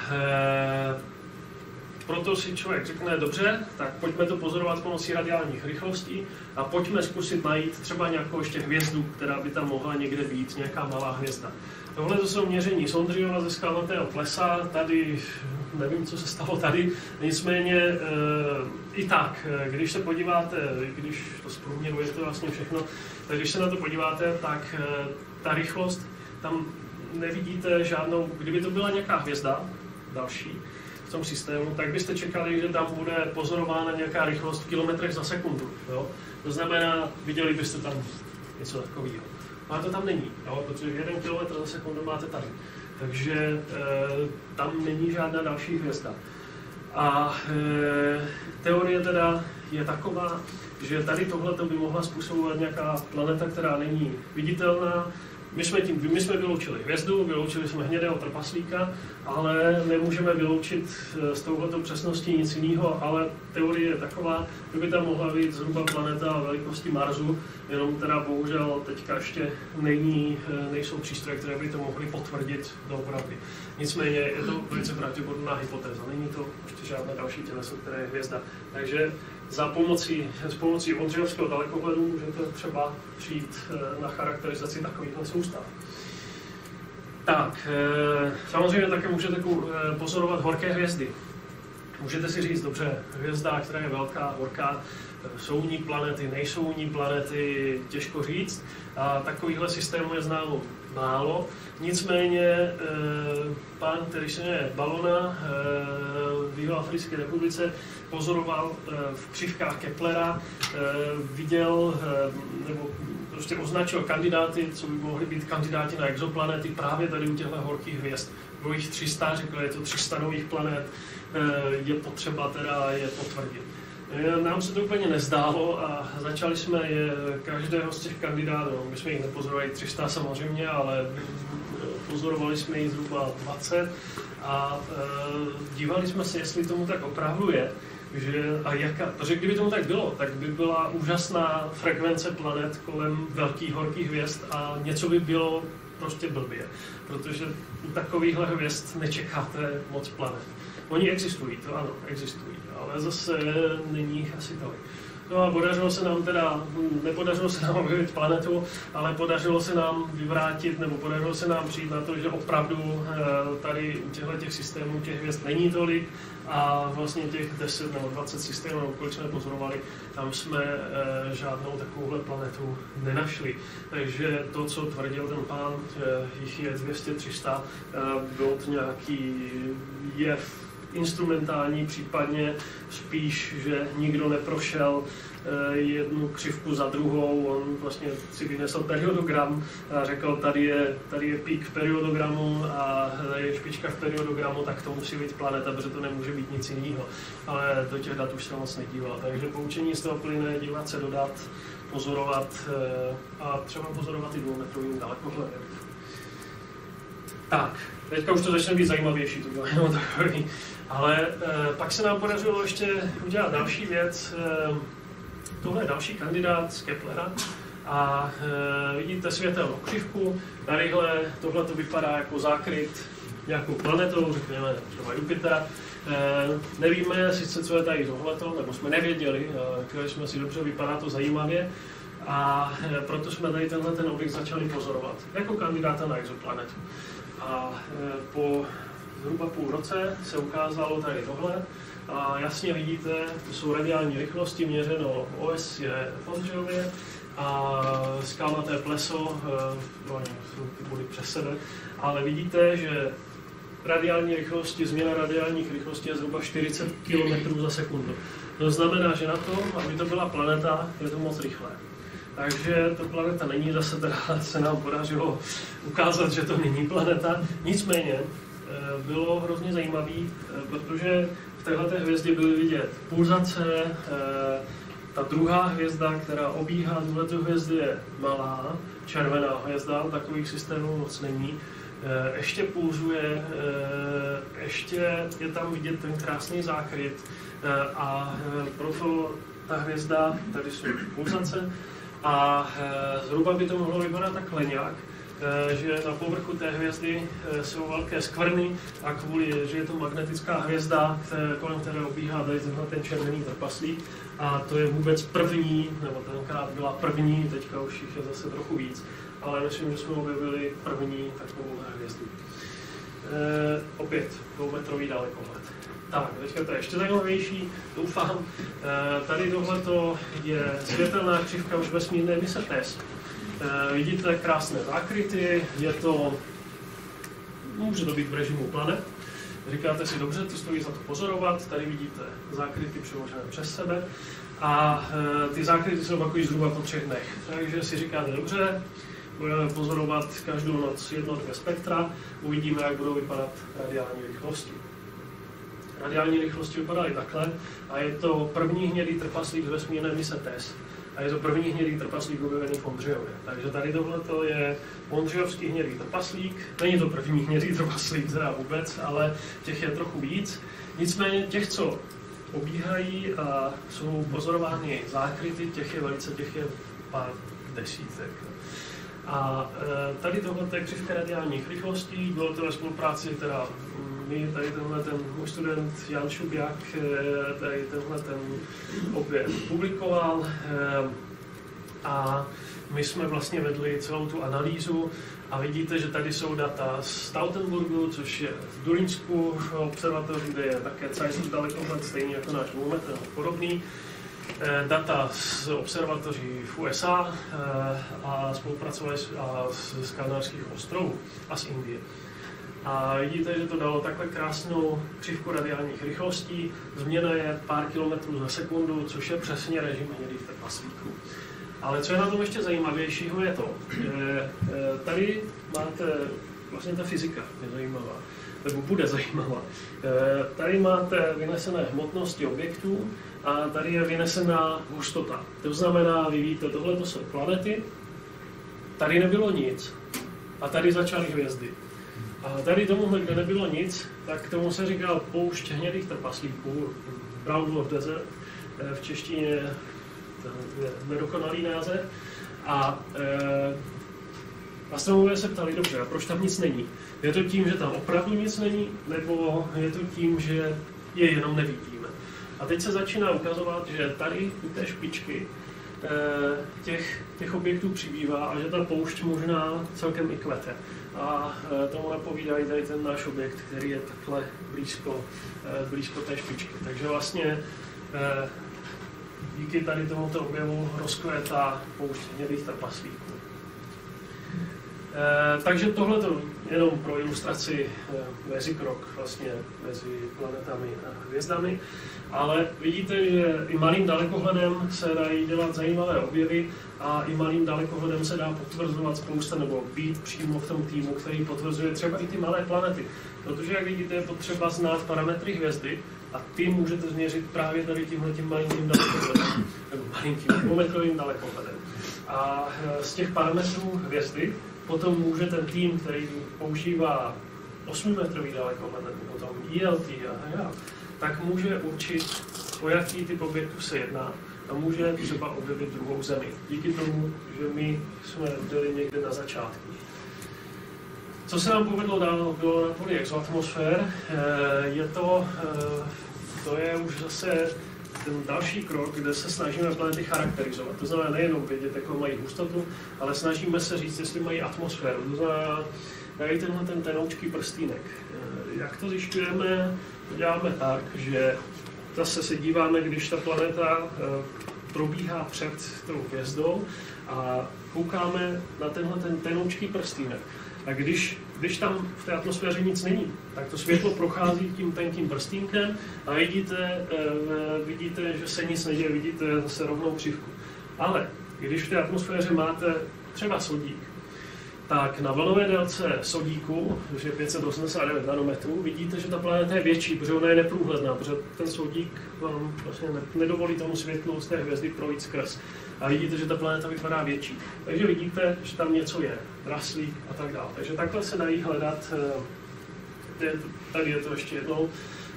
proto si člověk řekne, dobře, tak pojďme to pozorovat pomocí radiálních rychlostí a pojďme zkusit najít třeba nějakou ještě hvězdu, která by tam mohla někde být, nějaká malá hvězda. Tohle to jsou měření Sondriova ze skalnatého plesa, tady nevím, co se stalo tady, nicméně i tak, když se podíváte, když to zprůměrujete vlastně všechno, tak když se na to podíváte, tak ta rychlost, tam nevidíte žádnou, kdyby to byla nějaká hvězda další, v tom systému, tak byste čekali, že tam bude pozorována nějaká rychlost v kilometrech za sekundu. Jo? To znamená, viděli byste tam něco takového. Ale to tam není, jo? Protože 1 km za sekundu máte tady. Takže tam není žádná další hvězda. A teorie teda je taková, že tady tohleto by mohla způsobovat nějaká planeta, která není viditelná. My jsme vyloučili hvězdu, vyloučili jsme hnědého trpaslíka, ale nemůžeme vyloučit s touhletou přesností nic jiného, ale teorie je taková, že by tam mohla být zhruba planeta velikosti Marsu, jenom teda bohužel teďka ještě nejsou přístroje, které by to mohly potvrdit doopravdy. Nicméně je to velice pravděpodobná hypotéza, není to ještě žádné další těleso, které je hvězda. Takže s pomocí Ondřejovského dalekohledu můžete třeba přijít na charakterizaci takovýchhle soustav. Tak, samozřejmě také můžete pozorovat horké hvězdy. Můžete si říct, dobře, hvězda, která je velká, horká, jsou u ní planety, nejsou u ní planety, těžko říct. A takovýchhle systémů je známo málo. Nicméně pán, který se jmenuje Ballona v Jihoafrické republice, pozoroval v křivkách Keplera, viděl nebo prostě označil kandidáty, co by mohly být kandidáti na exoplanety právě tady u těchto horkých hvězd. Bylo jich 300, řekl, je to 300 nových planet, je potřeba teda je potvrdit. Nám se to úplně nezdálo a začali jsme každého z těch kandidátů, my jsme jich nepozorovali 300 samozřejmě, ale pozorovali jsme jich zhruba 20 a dívali jsme se, jestli tomu tak opravdu je. Protože kdyby tomu tak bylo, tak by byla úžasná frekvence planet kolem velkých horkých hvězd a něco by bylo prostě blbě, protože u takovýchhle hvězd nečekáte moc planet. Oni existují, to ano, existují, ale zase není jich asi tolik. No a podařilo se nám teda, nepodařilo se nám objevit planetu, ale podařilo se nám vyvrátit, nebo podařilo se nám přijít na to, že opravdu tady u těchto systémů těch hvězd není tolik a vlastně těch 10 nebo 20 systémů, kolik jsme pozorovali, tam jsme žádnou takovouhle planetu nenašli. Takže to, co tvrdil ten pán, že jich je 200-300, byl to nějaký jev, instrumentální, případně spíš, že nikdo neprošel jednu křivku za druhou, on vlastně si vynesl periodogram a řekl, tady je pík v periodogramu a tady je špička v periodogramu, tak to musí být planeta, protože to nemůže být nic jiného. Ale do těch dat už se moc nedíval. Takže poučení z toho plyne dívat se do dat, pozorovat a třeba pozorovat i 2metrovým dalekohledem. Tak, teďka už to začne být zajímavější, to bylo jenom takový. Ale pak se nám podařilo ještě udělat další věc. Tohle je další kandidát z Keplera a vidíte světelnou křivku. Tadyhle tohle to vypadá jako zákryt nějakou planetou, řekněme třeba Jupitera. Nevíme sice, co je tady tohleto, nebo jsme nevěděli, chtěli jsme si dobře, vypadá to zajímavě a proto jsme tady ten objekt začali pozorovat jako kandidáta na exoplanetu. A po zhruba půl roce se ukázalo tady tohle. A jasně vidíte, to jsou radiální rychlosti, měřeno OS je v Ondřejově a skalnaté pleso, ty body přes sebe, ale vidíte, že radiální rychlosti, změna radiálních rychlostí je zhruba 40 km za sekundu. To znamená, že na to, aby to byla planeta, je to moc rychlé. Takže to planeta není, zase teda se nám podařilo ukázat, že to není planeta. Nicméně bylo hrozně zajímavý, protože v téhleté hvězdě byly vidět pulzace, ta druhá hvězda, která obíhá tuhletu hvězdu, je malá, červená hvězda, takových systémů moc není. Ještě pulzuje, ještě je tam vidět ten krásný zákryt a proto ta hvězda, tady jsou pulzace a zhruba by to mohlo vypadat takhle nějak, že na povrchu té hvězdy jsou velké skvrny a kvůli, že je to magnetická hvězda, kolem které obíhá tady ten červený trpaslík a to je vůbec první, nebo tenkrát byla první, teďka už jich je zase trochu víc, ale myslím, že jsme objevili první takovou hvězdu. Opět 2metrový dalekohled. Tak, teďka to je ještě zajímavější, doufám. Tady tohleto je světelná křivka už vesmírné mise TESS. Vidíte krásné zákryty, je to, může to být v režimu planet. Říkáte si, dobře, to stojí za to pozorovat, tady vidíte zákryty přeložené přes sebe a ty zákryty jsou takový zhruba po 3 dnech. Takže si říkáte, dobře, budeme pozorovat každou noc 1-2 spektra, uvidíme, jak budou vypadat radiální rychlosti. Radiální rychlosti vypadaly takhle a je to první hnědý trpaslík z vesmírné mise TESS. A je to první hnědý trpaslík objevený v Ondřejově. Takže tady tohle je ondřejovský hnědý trpaslík. Není to první hnědý trpaslík teda vůbec, ale těch je trochu víc. Nicméně těch, co obíhají a jsou pozorovány zákryty, těch je pár desítek. A tady tohle je křivka radiálních rychlostí, bylo to ve spolupráci teda tady ten můj student Jan Šubiak, tady ten objev publikoval a my jsme vlastně vedli celou tu analýzu a vidíte, že tady jsou data z Stoutenburgu, což je v Dulinsku observatoř, kde je také Zeiss dalekohled, stejný jako náš 2metr podobný. Data z observatoří v USA a spolupracovali z Kanárských ostrovů a z Indie. A vidíte, že to dalo takhle krásnou křivku radiálních rychlostí. Změna je pár kilometrů za sekundu, což je přesně režim hnědých trpaslíků. Ale co je na tom ještě zajímavějšího je to, že tady máte, vlastně ta fyzika je zajímavá, nebo bude zajímavá. Tady máte vynesené hmotnosti objektů a tady je vynesená hustota. To znamená, vy víte, tohle to jsou planety, tady nebylo nic a tady začaly hvězdy. A tady tomuhle, kde nebylo nic, tak tomu se říkal poušť hnědých trpaslíků, Brown Dwarf Desert, v češtině je nedokonalý název. A astronomové se ptali, dobře, a proč tam nic není? Je to tím, že tam opravdu nic není, nebo je to tím, že je jenom nevidíme? A teď se začíná ukazovat, že tady u té špičky těch objektů přibývá a že ta poušť možná celkem i kvete. A tomu napovídají tady ten náš objekt, který je takhle blízko té špičky. Takže vlastně díky tady tomuto objevu rozkvétá poušť hnědých trpaslíků. Takže tohle to jenom pro ilustraci mezikrok vlastně mezi planetami a hvězdami. Ale vidíte, že i malým dalekohledem se dají dělat zajímavé objevy a i malým dalekohledem se dá potvrzovat spousta nebo být přímo v tom týmu, který potvrzuje třeba i ty malé planety. Protože, jak vidíte, je potřeba znát parametry hvězdy a ty můžete změřit právě tady tímhletím malinkým dalekohledem, nebo malinkým dvoumetrovým dalekohledem. A z těch parametrů hvězdy potom může ten tým, který používá 8metrový dalekohled nebo potom ELT a tak může určit, o jaký typ objektu se jedná a může třeba objevit druhou Zemi. Díky tomu, že my jsme byli někde na začátku. Co se nám povedlo dál, bylo na poli exoatmosfér. To je už zase ten další krok, kde se snažíme planety charakterizovat. To znamená nejenom vědět, jakou mají hustotu, ale snažíme se říct, jestli mají atmosféru. To znamená, dají tenhle ten tenoučký prstýnek. Jak to zjišťujeme? To děláme tak, že zase se díváme, když ta planeta probíhá před tou hvězdou a koukáme na tenhle ten tenoučký prstýnek. A když tam v té atmosféře nic není, tak to světlo prochází tím tenkým prstínkem a vidíte, že se nic neděje, vidíte zase rovnou křivku. Ale když v té atmosféře máte třeba sodík, tak na vlnové délce sodíku, což je 589 nanometrů, vidíte, že ta planeta je větší, protože ona je neprůhledná, protože ten sodík vám vlastně nedovolí tomu světlu z té hvězdy projít skrz. A vidíte, že ta planeta vypadá větší. Takže vidíte, že tam něco je, draslík a tak dále. Takže takhle se dají hledat, tady je to ještě jednou,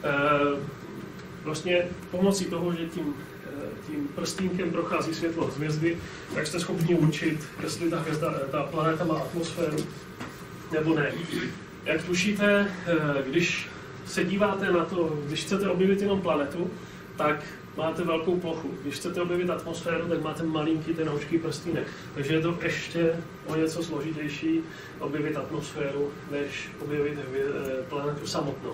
vlastně pomocí toho, že tím prstínkem prochází světlo z hvězdy, tak jste schopni určit, jestli ta planeta má atmosféru nebo ne. Jak tušíte, když se díváte na to, když chcete objevit jenom planetu, tak máte velkou plochu. Když chcete objevit atmosféru, tak máte malinký tenoučký prstýnek. Takže je to ještě o něco složitější objevit atmosféru, než objevit planetu samotnou.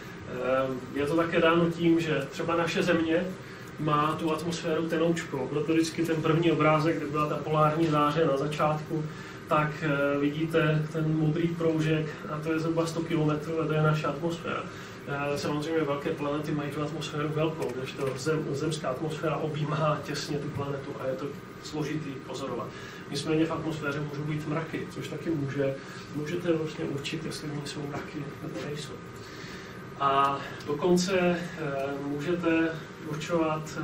Je to také dáno tím, že třeba naše Země má tu atmosféru tenoučkou. Proto vždycky ten první obrázek, kde byla ta polární záře na začátku, tak vidíte ten modrý proužek a to je zhruba 100 km a to je naše atmosféra. Samozřejmě velké planety mají tu atmosféru velkou, když to zemská atmosféra objímá těsně tu planetu a je to složitý pozorovat. Nicméně v atmosféře můžou být mraky, což taky můžete vlastně určit, jestli v ní jsou mraky nebo nejsou. A dokonce můžete určovat,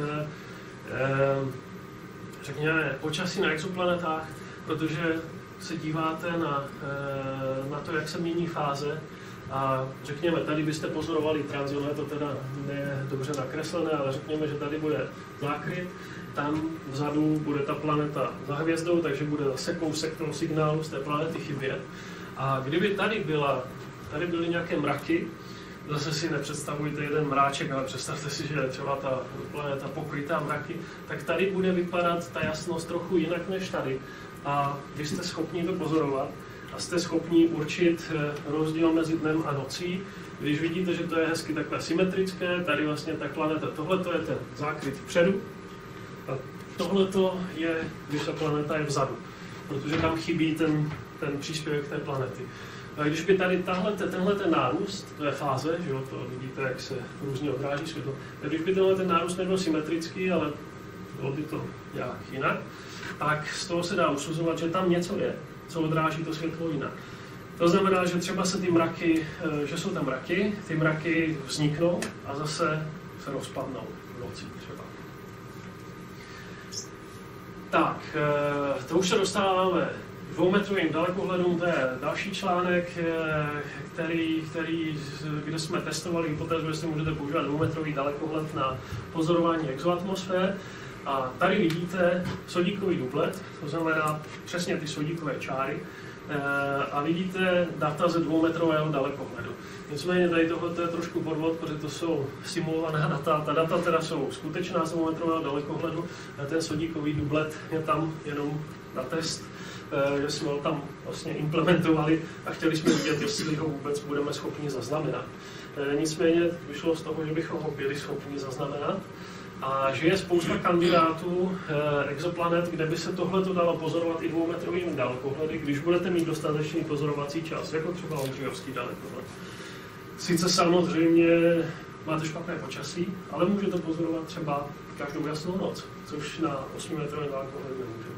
řekněme, počasí na exoplanetách, protože se díváte na to, jak se mění fáze. A řekněme, tady byste pozorovali tranzion, to teda ne dobře nakreslené, ale řekněme, že tady bude zákryt, tam vzadu bude ta planeta za hvězdou, takže bude zase kousek toho signálu z té planety chybět. A kdyby tady byly nějaké mraky, zase si nepředstavujte jeden mráček, ale představte si, že je třeba ta planeta pokrytá mraky, tak tady bude vypadat ta jasnost trochu jinak než tady. A vy jste schopni to pozorovat a jste schopni určit rozdíl mezi dnem a nocí. Když vidíte, že to je hezky takhle symetrické, tady vlastně ta planeta, tohle je ten zákryt vpředu a tohle je, když ta planeta je vzadu, protože tam chybí ten příspěvek té planety. A když by tady tenhle nárůst, to je fáze, že jo, to vidíte, jak se různě odráží světlo, a když by tenhle nárůst nebyl symetrický, ale bylo by to nějak jinak, tak z toho se dá usuzovat, že tam něco je, co odráží to světlo jinak. To znamená, že třeba se ty mraky, že jsou tam mraky, ty mraky vzniknou a zase se rozpadnou v noci třeba. Tak, to už se dostáváme k 2metrovým dalekohledům, to je další článek, kde jsme testovali hypotézu, jestli můžete používat 2metrový dalekohled na pozorování exoatmosfér. A tady vidíte sodíkový dublet, to znamená přesně ty sodíkové čáry, a vidíte data ze 2metrového dalekohledu. Nicméně tady tohle je trošku podvod, protože to jsou simulovaná data. Ta data teda jsou skutečná z 2metrového dalekohledu, a ten sodíkový dublet je tam jenom na test, že jsme ho tam vlastně implementovali a chtěli jsme vidět, jestli ho vůbec budeme schopni zaznamenat. Nicméně vyšlo z toho, že bychom ho byli schopni zaznamenat. A že je spousta kandidátů exoplanet, kde by se tohleto dalo pozorovat i 2metrovými dalekohledy, když budete mít dostatečný pozorovací čas, jako třeba Ondřejovský dalekohled. Sice samozřejmě máte špatné počasí, ale můžete pozorovat třeba každou jasnou noc, což na 8metrovém dalekohledu nemůžete.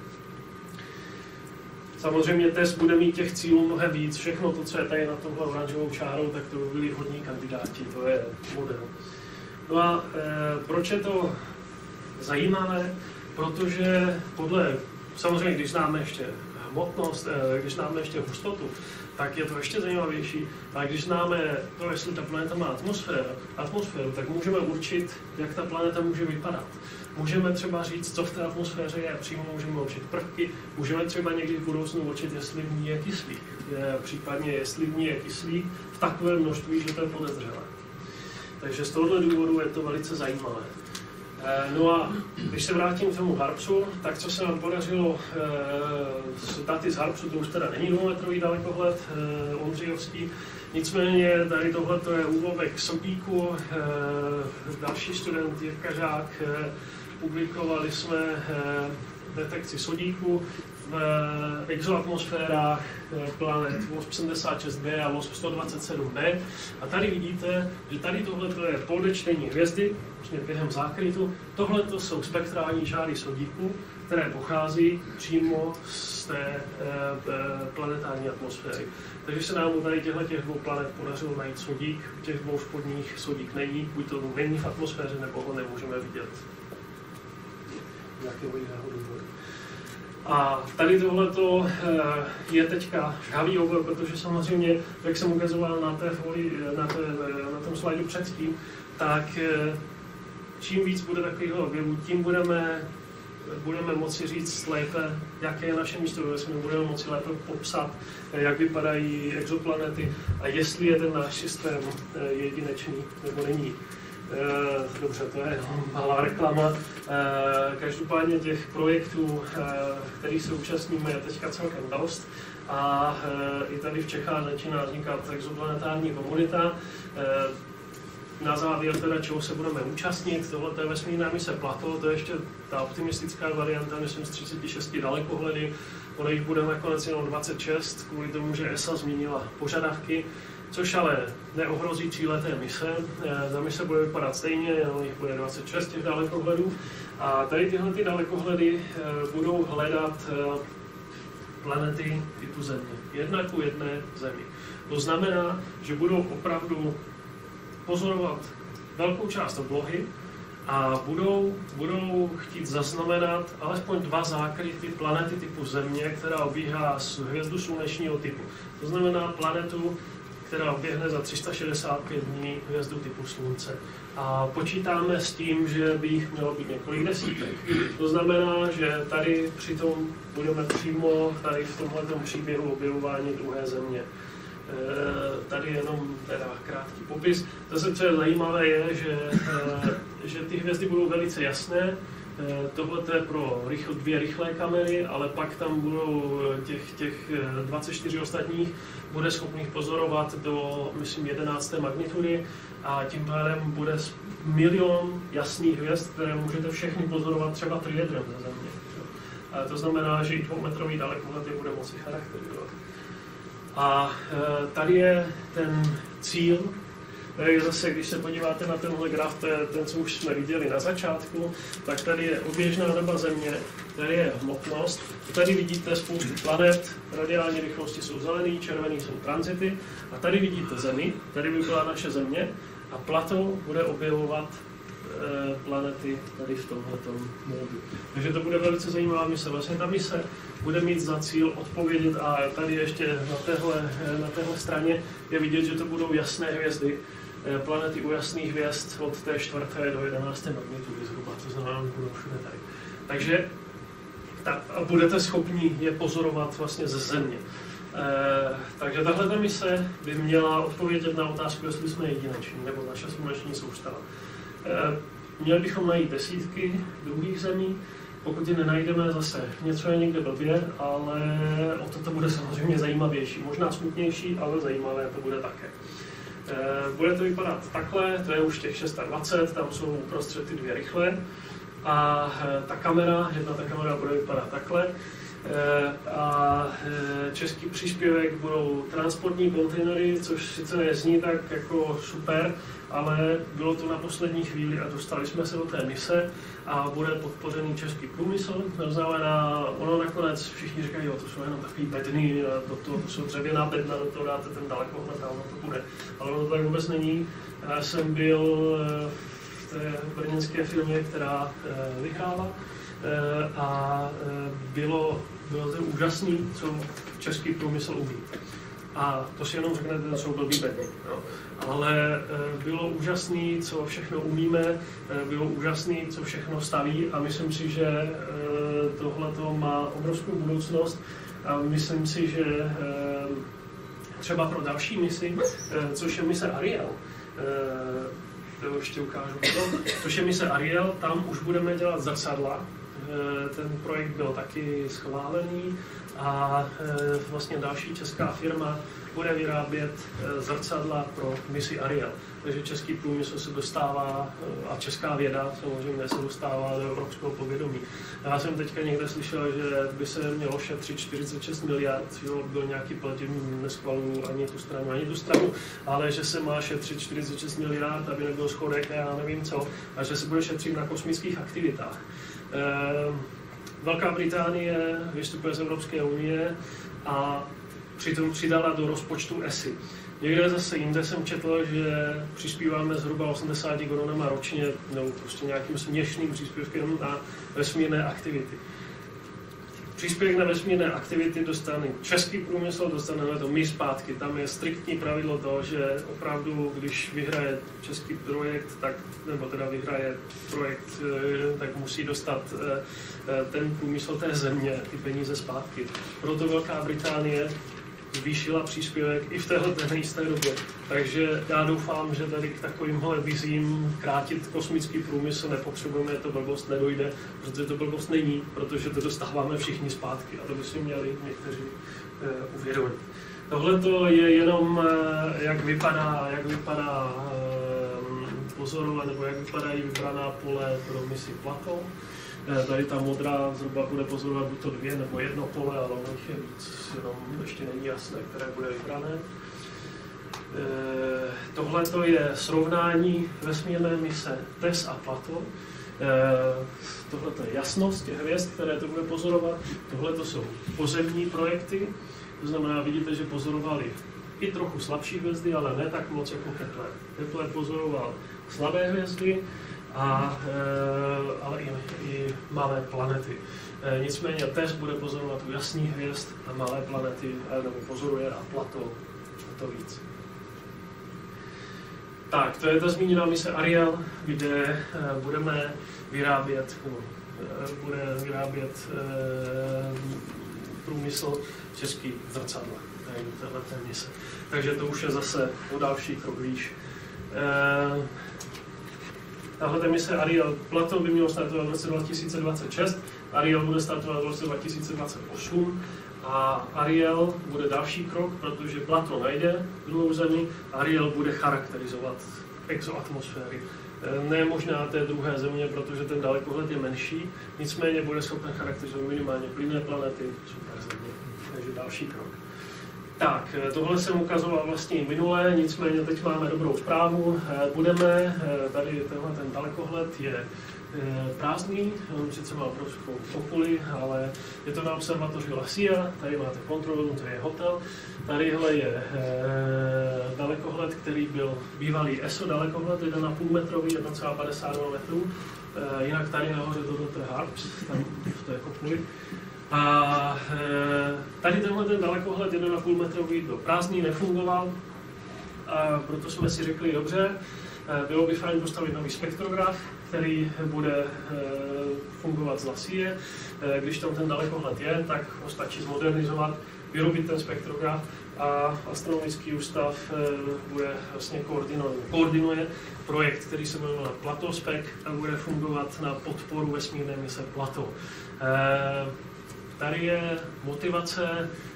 Samozřejmě test bude mít těch cílů mnohem víc. Všechno to, co je tady na tohle oranžovou čárou, tak to by byli hodní kandidáti, to je model. No a proč je to zajímavé? Protože samozřejmě, když známe ještě hmotnost, když známe ještě hustotu, tak je to ještě zajímavější. A když známe to, jestli ta planeta má atmosféru, tak můžeme určit, jak ta planeta může vypadat. Můžeme třeba říct, co v té atmosféře je, přímo můžeme určit prvky, můžeme třeba někdy v budoucnu určit, jestli v ní je kyslík, případně jestli v ní je kyslík v takovém množství, že to je podezřelé. Takže z tohoto důvodu je to velice zajímavé. No a když se vrátím k tomu HARPSu, tak co se nám podařilo s daty z HARPSu, to už teda není 2metrový dalekohled ondřejovský, nicméně tady tohle je úlovek sodíku, další student Jirka Žák, publikovali jsme detekci sodíku v exoatmosférách planet WASP 76b a WASP 127b. A tady vidíte, že tady tohle je po odečtení hvězdy, vlastně během zákrytu. Tohle jsou spektrální čáry sodíku, které pochází přímo z té planetární atmosféry. Takže se nám u tady těch dvou planet podařilo najít sodík, u těch dvou spodních sodík není, buď to není v atmosféře, nebo ho nemůžeme vidět. Nějakého jiného důvodu. A tady tohleto je teďka žhavý obor, protože samozřejmě, jak jsem ukazoval na tom slajdu předtím, tak čím víc bude takového objevů, tím budeme moci říct lépe, jaké je naše místo ve vesmíru, budeme moci lépe popsat, jak vypadají exoplanety a jestli je ten náš systém jedinečný nebo není. Dobře, to je malá reklama. Každopádně těch projektů, který se účastníme, je teďka celkem dost. A i tady v Čechách začíná vznikat exoplanetární komunita. Na závěr teda, čeho se budeme účastnit, tohle je vesmírná mise Plato, to je ještě ta optimistická varianta, myslím z 36 dalekohledy. Ono jich bude nakonec jenom 26, kvůli tomu, že ESA zmínila požadavky, což ale neohrozí cíle té mise. Ta mise bude vypadat stejně, jenom jich bude 26 těch dalekohledů. A tady tyhle dalekohledy budou hledat planety typu Země. Jedna ku jedné Zemi. To znamená, že budou opravdu pozorovat velkou část oblohy a budou chtít zaznamenat alespoň 2 zákryty planety typu Země, která obíhá hvězdu slunečního typu. To znamená planetu, která oběhne za 365 dní hvězdu typu Slunce. A počítáme s tím, že by jich mělo být několik desítek. To znamená, že tady přitom budeme přímo tady v tomhletom příběhu objevování druhé Země. Tady jenom teda krátký popis. Zase, co je zajímavé, je, že ty hvězdy budou velice jasné. Tohle je pro 2 rychlé kamery, ale pak tam budou těch 24 ostatních bude schopných pozorovat do, myslím, 11. magnitudy a tím pádem bude 1 000 000 jasných hvězd, které můžete všechny pozorovat třeba triedrem ze Země. A to znamená, že i 2metrový dalekohled je bude moci charakterizovat. A tady je ten cíl. Zase, když se podíváte na tenhle graf, to je ten, co už jsme viděli na začátku, tak tady je oběžná doba Země, tady je hmotnost, tady vidíte spoustu planet, radiální rychlosti jsou zelený, červený jsou tranzity, a tady vidíte Zemi, tady by byla naše Země, a Plato bude objevovat planety tady v tomhletom módu. Takže to bude velice zajímavá mise. Vlastně ta mise bude mít za cíl odpovědět, a tady ještě na téhle straně je vidět, že to budou jasné hvězdy, planety u jasných hvězd od té 4. do 11. magnitudy zhruba, to znamená, že budou všude tady. Takže budete schopni je pozorovat vlastně ze Země. Takže tahle mise by měla odpovědět na otázku, jestli jsme jedineční, nebo naše sluneční soustava. Měli bychom najít desítky druhých zemí, pokud je nenajdeme, zase něco je někde blbě, ale o to bude samozřejmě zajímavější. Možná smutnější, ale zajímavé to bude také. Bude to vypadat takhle, to je už těch 620, tam jsou uprostřed ty dvě rychle. A ta kamera, jedna ta kamera bude vypadat takhle. A český příspěvek budou transportní kontejnery, což sice nezní tak jako super, ale bylo to na poslední chvíli a dostali jsme se do té mise a bude podpořený český průmysl. To znamená, ono nakonec všichni říkají, jo, to jsou jenom takový bedny, to jsou dřevěná bedna, do toho dáte ten dalekohled a ono to bude. Ale ono to tak vůbec není. Já jsem byl v té brněnské firmě, která vyhrála a bylo to úžasný, co český průmysl umí. A to si jenom řeknete, to jsou blbý bedny. No. Ale bylo úžasný, co všechno umíme, bylo úžasný, co všechno staví a myslím si, že tohleto má obrovskou budoucnost a myslím si, že třeba pro další misi, což je mise Ariel, to ještě ukážu, což je mise Ariel, tam už budeme dělat zrcadla. Ten projekt byl taky schválený a vlastně další česká firma bude vyrábět zrcadla pro misi Ariel. Takže český průmysl se dostává a česká věda samozřejmě se dostává do evropského povědomí. Já jsem teďka někde slyšel, že by se mělo šetřit 46 miliard, jo, byl nějaký plativní, neschvaluju ani tu stranu, ale že se má šetřit 46 miliard, aby nebyl schodek a já nevím co, a že se bude šetřit na kosmických aktivitách. Velká Británie vystupuje z Evropské unie a přitom přidala do rozpočtu ESI. Někde zase jinde jsem četl, že přispíváme zhruba 80 korunama ročně, nebo prostě nějakým směšným příspěvkem na vesmírné aktivity. Příspěvek na vesmírné aktivity dostane český průmysl, dostaneme to my zpátky. Tam je striktní pravidlo toho, že opravdu, když vyhraje český projekt, tak, nebo teda vyhraje projekt, tak musí dostat ten průmysl té země ty peníze zpátky. Proto Velká Británie zvýšila příspěvek i v téhle nejisté době. Takže já doufám, že tady k takovýmhle vizím krátit kosmický průmysl nepotřebujeme, to blbost nedojde, protože to blbost není, protože to dostáváme všichni zpátky a to by si měli někteří uvědomit. Tohle je jenom, jak vypadá pozorovat, nebo jak vypadají vybraná pole pro misi Plato. Tady ta modrá zhruba bude pozorovat buď to 2 nebo 1 pole, ale ono je víc, jenom ještě není jasné, které bude vybrané. Tohle je srovnání vesmírné mise TESS a Plato. Tohle je jasnost těch hvězd, které to bude pozorovat. Tohle jsou pozemní projekty, to znamená, vidíte, že pozorovali i trochu slabší hvězdy, ale ne tak moc jako Kepler. Kepler pozoroval slabé hvězdy, ale i malé planety. Nicméně TESS bude pozorovat u jasných hvězd a malé planety, nebo pozoruje a Plato to víc. Tak, to je ta zmíněná mise Ariel, kde budeme vyrábět průmysl český zrcadla. Této mise. Takže to už je zase o další krok výš. Tahle mise Ariel Plato by mělo startovat v roce 2026, Ariel bude startovat v roce 2028 a Ariel bude další krok, protože Plato najde druhou zemi, Ariel bude charakterizovat exoatmosféry. Ne možná té druhé země, protože ten dalekohled je menší, nicméně bude schopen charakterizovat minimálně plynné planety, super země, takže další krok. Tak, tohle jsem ukazoval vlastně i minule, nicméně teď máme dobrou zprávu. Tady ten dalekohled je prázdný, on sice má obrovskou kopuli, ale je to na observatoři La Silla, tady máte kontrolu, to je hotel. Tadyhle je dalekohled, který byl bývalý ESO dalekohled, 1,5 metrový, 1,52 metrů. Jinak tady nahoře toto je HARPS, tam v té kopuli. A tady tenhle ten dalekohled 1,5 metrový byl prázdný, nefungoval, a proto jsme si řekli, dobře, bylo by fajn postavit nový spektrograf, který bude fungovat z La Silla. Když tam ten dalekohled je, tak ho stačí zmodernizovat, vyrobit ten spektrograf a astronomický ústav bude vlastně koordinuje projekt, který se jmenuje Platospec a bude fungovat na podporu vesmírné mise Plato. Tady je motivace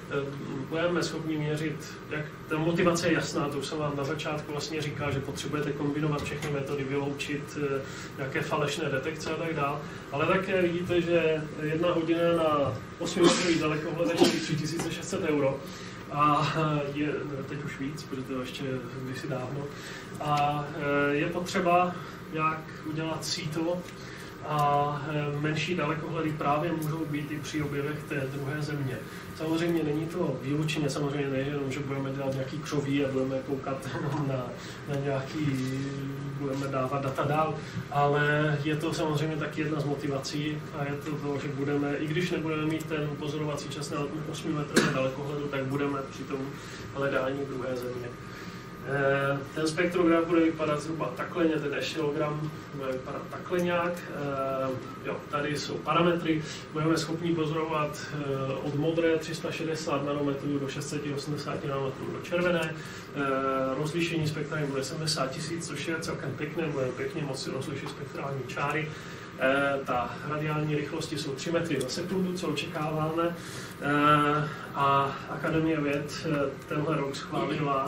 budeme schopni měřit, jak ta motivace je jasná, to už jsem vám na začátku vlastně říkal, že potřebujete kombinovat všechny metody, vyloučit nějaké falešné detekce a tak dále, ale také vidíte, že 1 hodina na 8metrový dalekohled stojí 3600 €. A je teď už víc, protože to ještě kdysi dávno. A je potřeba jak udělat síto a menší dalekohledy právě můžou být i při objevech té druhé země. Samozřejmě není to výlučně, samozřejmě nejenom, že budeme dělat nějaký křoví a budeme koukat na nějaký, budeme dávat data dál, ale je to samozřejmě taky jedna z motivací a je to to, že budeme, i když nebudeme mít ten pozorovací čas na 8metrové dalekohledu, tak budeme při tom hledání druhé země. Ten spektrograf bude vypadat zhruba takhle, ten ešelogram bude vypadat takhle nějak. Tady jsou parametry, budeme schopni pozorovat od modré 360 nanometrů do 680 nanometrů do červené. Rozlišení spektra bude 70 000, což je celkem pěkné, budeme pěkně moci rozlišit spektrální čáry. Ta radiální rychlosti jsou 3 metry za sekundu, co očekáváme. A Akademie věd tenhle rok schválila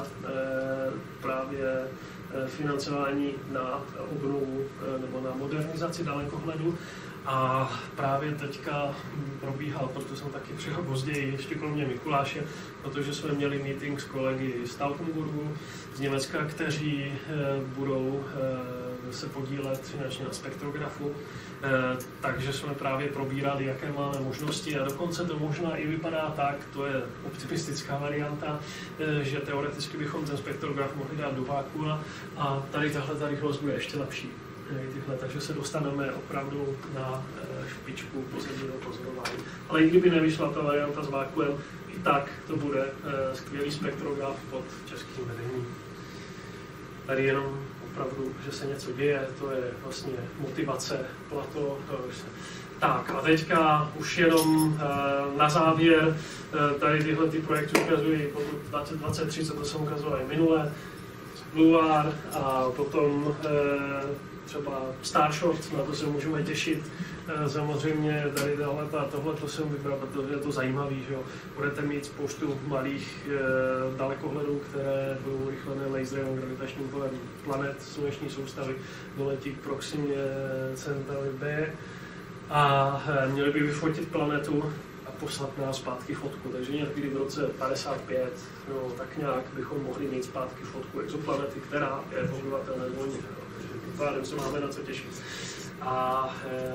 právě financování na obnovu nebo na modernizaci dalekohledu. A právě teďka probíhal, proto jsem taky přišel později, ještě kromě Mikuláše, protože jsme měli meeting s kolegy z Tautenburgu, z Německa, kteří budou se podílet finančně na spektrografu. Takže jsme právě probírali, jaké máme možnosti a dokonce to možná i vypadá tak, to je optimistická varianta, že teoreticky bychom ten spektrograf mohli dát do vákua a tady tahle ta rychlost bude ještě lepší. Takže se dostaneme opravdu na špičku pozemního pozorování. Ale i kdyby nevyšla ta varianta s vákuem, i tak to bude skvělý spektrograf pod českým vedením. Tady jenom opravdu, že se něco děje, to je vlastně motivace, plato. Tak a teďka už jenom na závěr, tady tyhle ty projekty ukazují pokud 2023, co to jsem ukazoval i minule, Bluar a potom třeba Starshot, na to se můžeme těšit. Samozřejmě tady tohle jsem vybral, protože je to zajímavý, že jo. Budete mít spoustu malých dalekohledů, které budou urychlené laserem gravitačním polem planet sluneční soustavy doletí k Proximě Centauri B a měli by vyfotit planetu a poslat nás zpátky fotku. Takže někdy v roce 55, no, tak nějak bychom mohli mít zpátky fotku exoplanety, která je v obyvatelné zóně. Pádem se máme na co těšit. A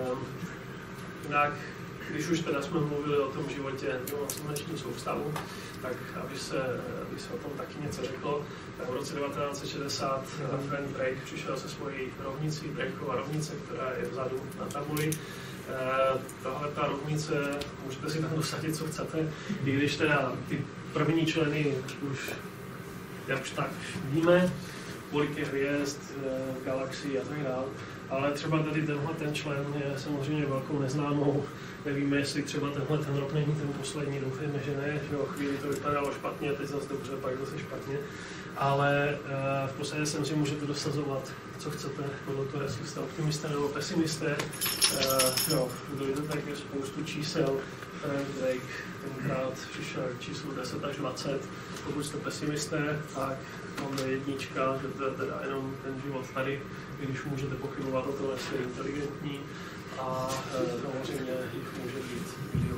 jinak, když už teda jsme mluvili o tom životě mimo sluneční soustavu, tak aby se o tom taky něco řeklo, tak v roce 1960 Frank Drake přišel se svojí rovnicí, Drakeova rovnice, která je vzadu na tabuli. Tahle ta rovnice, můžete si tam dosadit, co chcete, i když teda ty první členy už jak tak víme, kolik je hvězd, galaxií a tak dále. Ale třeba tady ten člen je samozřejmě velkou neznámou. Nevíme, jestli třeba ten rok není ten poslední, doufejme, že ne. Že o chvíli to vypadalo špatně, teď zase dobře, pak zase špatně. Ale v podstatě sem si můžete dosazovat, co chcete, podle toho, jestli jste optimisté nebo pesimisté. Dojdete k spoustu čísel. Drake tenkrát přišel k číslu 10 až 20. Pokud jste pesimisté, tak máme jednička, že to je teda jenom ten život tady, když můžete pochybovat o tom, jestli je inteligentní a samozřejmě jich může být milion.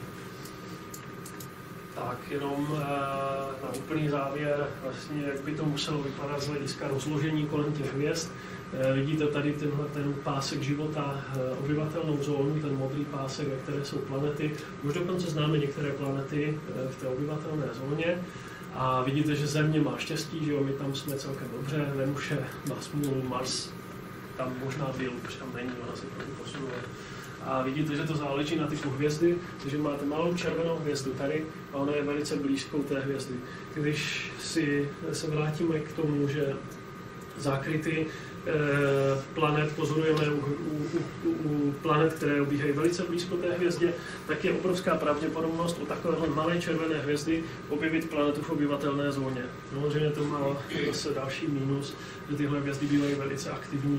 Tak jenom na úplný závěr, vlastně, jak by to muselo vypadat z hlediska rozložení kolem těch hvězd. Vidíte tady ten pásek života, obyvatelnou zónu, ten modrý pásek, ve které jsou planety. Už dokonce známe některé planety v té obyvatelné zóně. A vidíte, že Země má štěstí, že jo, my tam jsme celkem dobře, Venuše má smůlu, Mars tam možná byl, protože tam není, ona se trochu posunula. A vidíte, že to záleží na typu hvězdy, takže máte malou červenou hvězdu tady a ona je velice blízkou té hvězdy. Když se vrátíme k tomu, že zákryty planet pozorujeme u planet, které obíhají velice blízko té hvězdě, tak je obrovská pravděpodobnost u takovéhle malé červené hvězdy objevit planetu v obyvatelné zóně. Samozřejmě to má zase další mínus, že tyhle hvězdy bývají velice aktivní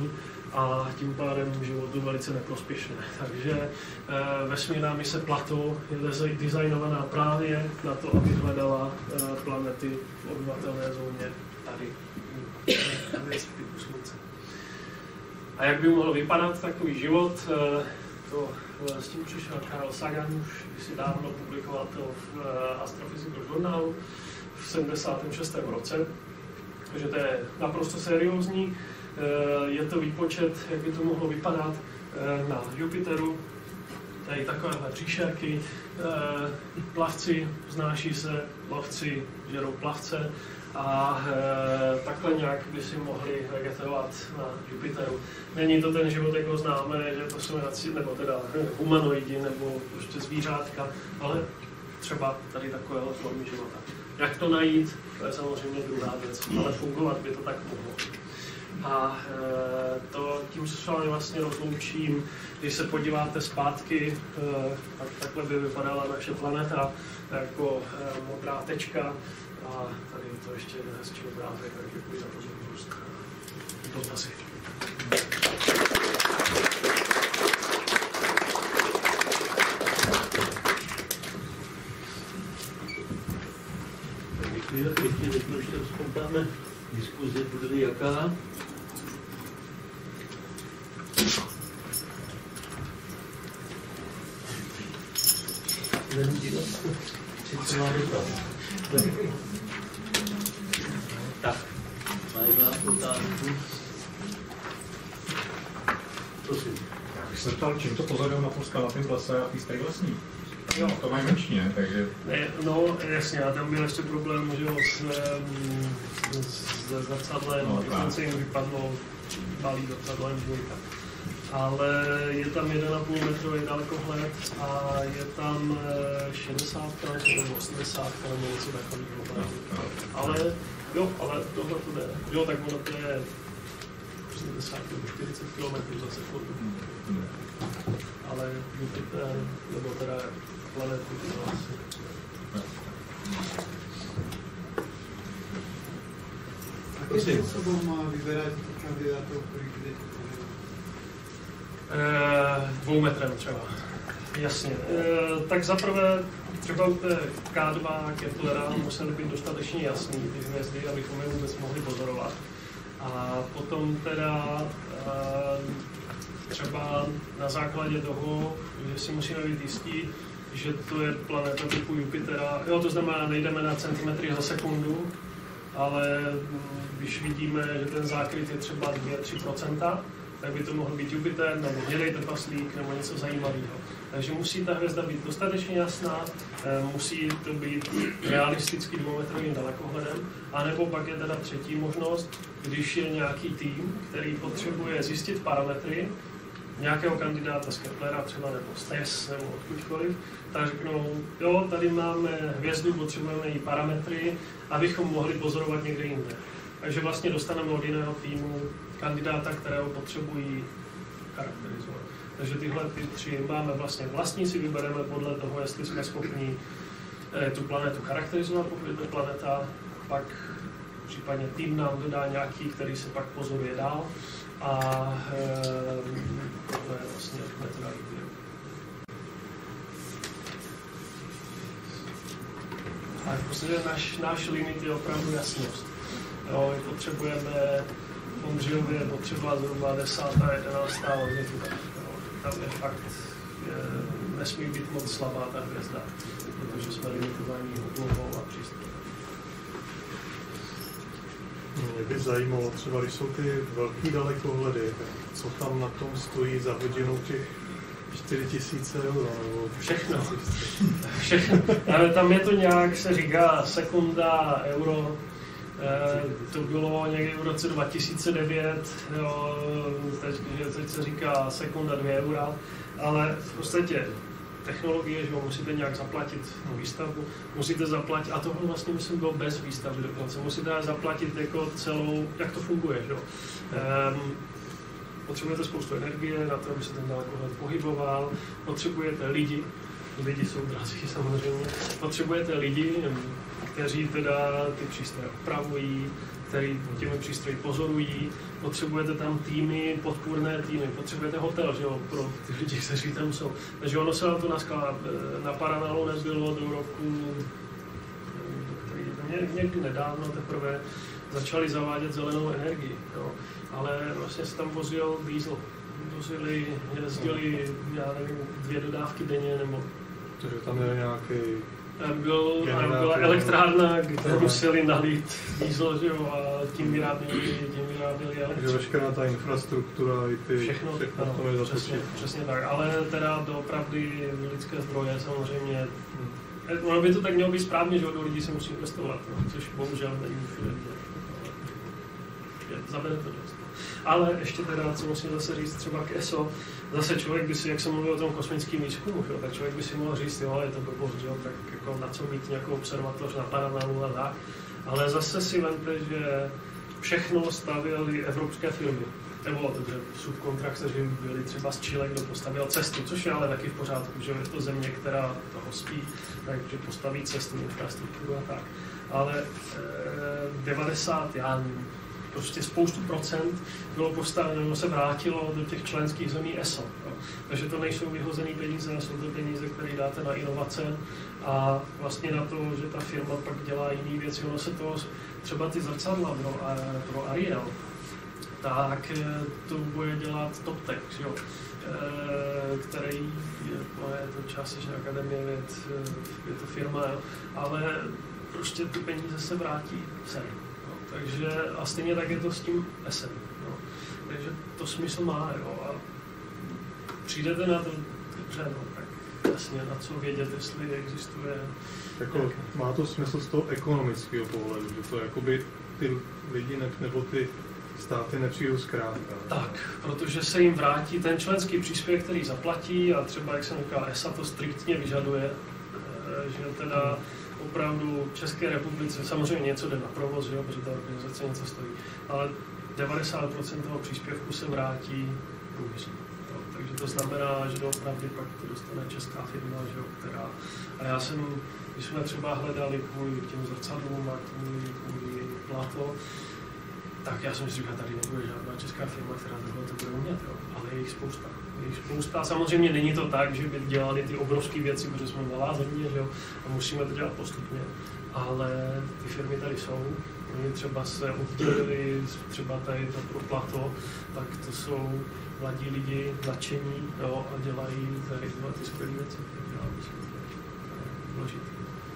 a tím pádem životu velice neprospěšné. Takže vesmírná mise Plato je designovaná právě na to, aby hledala planety v obyvatelné zóně tady typu Slunce. A jak by mohl vypadat takový život? S tím přišel Carl Sagan, už si dávno publikoval to v Astrophysical Journal v 76. roce, takže to je naprosto seriózní. Je to výpočet, jak by to mohlo vypadat na Jupiteru. Tady takovéhle příšerky, plavci vznáší se, lovci žerou plavce a takhle nějak by si mohli vegetovat na Jupiteru. Není to ten život, jak ho známe, že to jsou nebo teda humanoidi nebo prostě zvířátka, ale třeba tady takovéhle formy života. Jak to najít, to je samozřejmě druhá věc, ale fungovat by to tak mohlo. A tím se s vámi vlastně rozloučím. Když se podíváte zpátky, tak takhle by vypadala naše planeta jako modrá tečka. A tady to ještě jeden hezčí obrázek, tak děkuji za pozornost. Dotazy. Děkuji, tak pěkně řeknu, že spontánne diskuze bude jaká. Tak, mají otázku. Prosím. Já bych se ptal, čím to pozorují na poskalnatém plese a v té lesní? Jo, to mají menší, ne? Takže... Ne, no jasně, a tam byl ještě problém, že s zrcadlem, no, dokonce jim vypadlo malý zrcadlem dvojka. Ale je tam 1,5 metrový dalekohled a je tam 60 nebo 80 nebo něco takového. Ale jo, ale tohle to jde. Jo, tak ono to je 70 nebo 40 km za sekundu. Ale Jupiter, nebo teda planety, to asi. Jakým způsobem vyberať kandidátov, ktorých budete používať? 2 metrem třeba. Jasně. Tak zaprvé třeba u té K2 Keplera musely být dostatečně jasný ty hvězdy, abychom je vůbec mohli pozorovat. A potom teda třeba na základě toho, že si musíme být jistí, že to je planeta typu Jupitera. Jo, to znamená, nejdeme na centimetry za sekundu, ale když vidíme, že ten zákryt je třeba 2-3%, tak by to mohl být Jupiter, nebo hnědej trpaslík, nebo něco zajímavého. Takže musí ta hvězda být dostatečně jasná, musí to být realisticky 2metrovým dalekohledem, anebo pak je teda třetí možnost, když je nějaký tým, který potřebuje zjistit parametry nějakého kandidáta z Keplera třeba, nebo z TESS, nebo odkudkoliv, tak řeknou, jo, tady máme hvězdu, potřebujeme její parametry, abychom mohli pozorovat někde jinde. Takže vlastně dostaneme od jiného týmu kandidáta, kterého potřebují charakterizovat. Takže tyhle ty tři máme vlastní si vybereme podle toho, jestli jsme schopni tu planetu charakterizovat, pokud je to planeta, pak případně tým nám dodá nějaký, který se pak pozoruje dál a to je vlastně metoda výběru. A v podstatě náš limit je opravdu jasnost. Jo, my potřebujeme Ondřejově potřeba zhruba 10. a 11. magnituda. Tam je fakt, nesmí být moc slabá ta hvězda, protože jsme limitovaní oblohou a přístupem. Mě by zajímalo třeba, když jsou ty velký dalekohledy, co tam na tom stojí za hodinu těch 4000 €, nebo všechno. Ale tam je to nějak, se říká, sekunda, euro. To bylo někdy v roce 2009, jo, teď se říká sekunda 2 eura, ale v podstatě technologie, že musíte nějak zaplatit výstavbu, musíte zaplatit, a tohle vlastně myslím bylo bez výstavby dokonce, musíte zaplatit jako celou, jak to funguje, že? Potřebujete spoustu energie na to, aby se ten dalekohled pohyboval, potřebujete lidi jsou drazí samozřejmě, potřebujete lidi, kteří teda ty přístroje opravují, který těmi přístroji pozorují, potřebujete tam týmy, podpůrné týmy, potřebujete hotel, že jo, pro ty lidi, kteří tam jsou. Takže ono se na to na Paranalu nebylo do roku, někdy nedávno teprve začali zavádět zelenou energii, jo. Ale vlastně se tam vozil diesel. Jezdili, já nevím, 2 dodávky denně, nebo... Takže tam je nějaký... Byla elektrárna, kde museli nalít diesel, že jo, a tím vyráběli elektřinu. Takže veškerá ta infrastruktura i ty... Všechno to je přesně tak, ale teda doopravdy lidské zdroje samozřejmě... Ono by to tak mělo být správně, že do lidí se musí investovat, no, což bohužel není všude vidět. Zabere to dost. Ale ještě teda, co musím zase říct třeba k ESO, zase člověk by si, jak jsem mluvil o tom kosmickém výzkumu, jo, tak člověk by si mohl říct, jo, je to blbost, jo, tak jako na co mít nějakou observatoř na Paranalu a tak. Ale zase si vemte, že všechno stavěly evropské firmy. Nebo dobře, subkontraktoři byli třeba z Chile, kdo postavil cestu, což je ale taky v pořádku, že je to země, která toho spí, takže postaví cestu, infrastrukturu a tak. Ale 90, já nevím, prostě spoustu procent bylo postaveno, se vrátilo do těch členských zemí ESO. Jo. Takže to nejsou vyhozené peníze, jsou to peníze, které dáte na inovace a vlastně na to, že ta firma pak dělá jiné věci. Ono se to, třeba ty zrcadla pro Ariel, tak to bude dělat TopTech, jo, který je to částečně Akademie věd, je to firma, jo, ale prostě ty peníze se vrátí sem. Takže a stejně tak je to s tím ESem. No. Takže to smysl má, jo. A přijdete na to, dobře, no, tak jasně, na co vědět, jestli existuje. Jako, má to smysl z toho ekonomického pohledu, že to jakoby ty lidi nebo ty státy nepřijdou zkrátka. Tak, protože se jim vrátí ten členský příspěvek, který zaplatí a třeba, jak jsem říkal, ESA to striktně vyžaduje, že teda opravdu České republice samozřejmě něco jde na provoz, jo, protože ta organizace něco stojí, ale 90% toho příspěvku se vrátí průmyslu. Takže to znamená, že doopravdy pak to dostane česká firma, že jo, která... A já jsem, když jsme třeba hledali kvůli těm zrcadlům a kvůli Plato, tak já jsem si říkal, tady nebude žádná česká firma, která tohle to bude umět, jo. Ale je jich spousta. A samozřejmě není to tak, že by dělali ty obrovské věci, protože jsme malá země, že jo, a musíme to dělat postupně. Ale ty firmy tady jsou, oni třeba se oddělili, třeba tady to pro Plato, tak to jsou mladí lidi, nadšení, jo, a dělají tady ty skvělé věci. Důležité.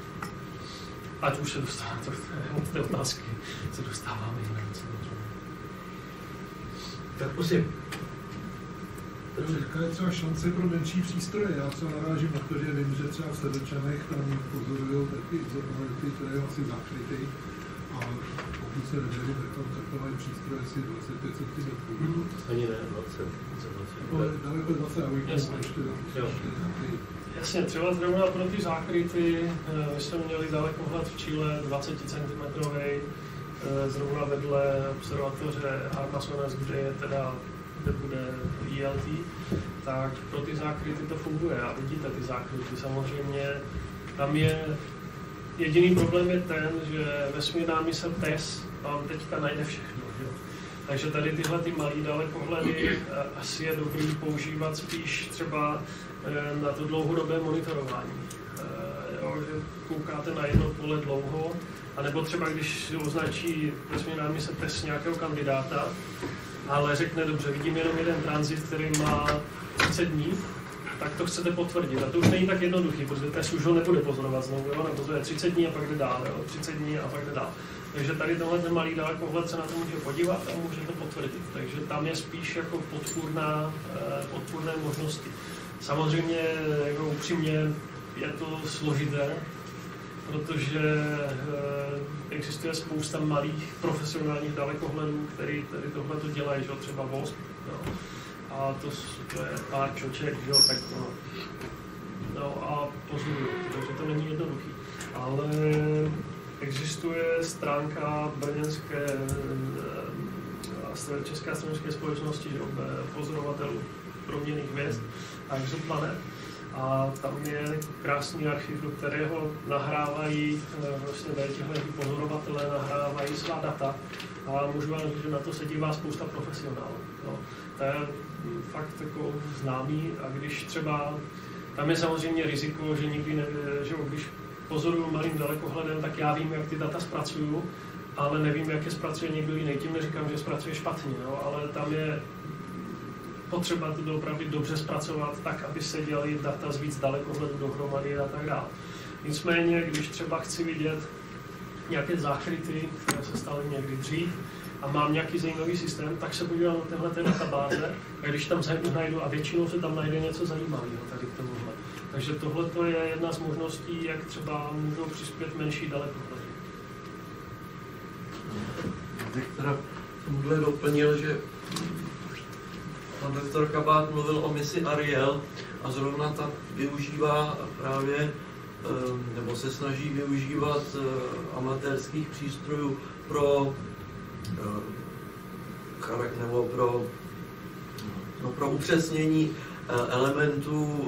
Ať už se dostáváme od té otázky, se dostáváme jinak. Tak prosím. Jaká je třeba šance pro menší přístroje? Já třeba narážím na to, že vím, že třeba v Sedlčanech tam pozorují taky izotomality, které je asi zakrytý. A pokud se nevěří, tak tam takový přístroj asi 25 cm. Ani ne, 20. Daleko 20 a ještě jasně, třeba zrovna pro ty zákryty, my jsme měli dalekohled v Chile 20 cm, zrovna vedle observatoře Armazones, kde bude ELT, tak pro ty zákryty to funguje a vidíte ty zákryty. Samozřejmě tam je jediný problém je ten, že vesmírná mise TESS vám teďka najde všechno. Že? Takže tady tyhle ty malé dalekohledy asi je dobrý používat spíš třeba na to dlouhodobé monitorování. Jo, že koukáte na jedno pole dlouho, anebo třeba když si označí vesmírná mise TESS nějakého kandidáta, ale řekne, dobře, vidím jenom jeden tranzit, který má 30 dní, tak to chcete potvrdit. A to už není tak jednoduchý, protože TESS už ho nebude pozorovat znovu, jo? Nepozoruje 30 dní a pak jde dál, jo? 30 dní a pak jde dál. Takže tady tenhle ten malý dalekohled se na to může podívat a může to potvrdit. Takže tam je spíš jako podpůrné možnosti. Samozřejmě, jako upřímně, je to složité, protože existuje spousta malých profesionálních dalekohledů, který tady tohle to dělají, že třeba VOSP. Jo. A to je pár čoček, že jo, tak no a pozorují, takže to není jednoduchý. Ale existuje stránka brněnské České astronomické společnosti, že jo, pozorovatelů proměnných hvězd a exoplanet. A tam je krásný archiv, do kterého nahrávají vlastně těchto pozorovatelé nahrávají svá data. A můžu vám říct, že na to se dívá spousta profesionálů. No, to je fakt jako známý a když třeba, tam je samozřejmě riziko, že nikdy nevím, že když pozoruju malým dalekohledem, tak já vím, jak ty data zpracuju, ale nevím, jak je zpracuje někdo jiný. Tím neříkám, že zpracuje špatně, no, ale tam je potřeba to doopravdy dobře zpracovat tak, aby se dělaly data z víc dalekohledu dohromady a tak dále. Nicméně, když třeba chci vidět nějaké záchryty, které se staly někdy dřív, a mám nějaký zajímavý systém, tak se podívám na téhle databáze a když tam najdu, a většinou se tam najde něco zajímavého tady k tomuhle. Takže tohle je jedna z možností, jak třeba můžou přispět menší dalekohledy. Bych teda tomuhle doplnil, že pan doktor Kabát mluvil o misi Ariel a zrovna ta využívá právě, nebo se snaží využívat amatérských přístrojů pro pro upřesnění elementů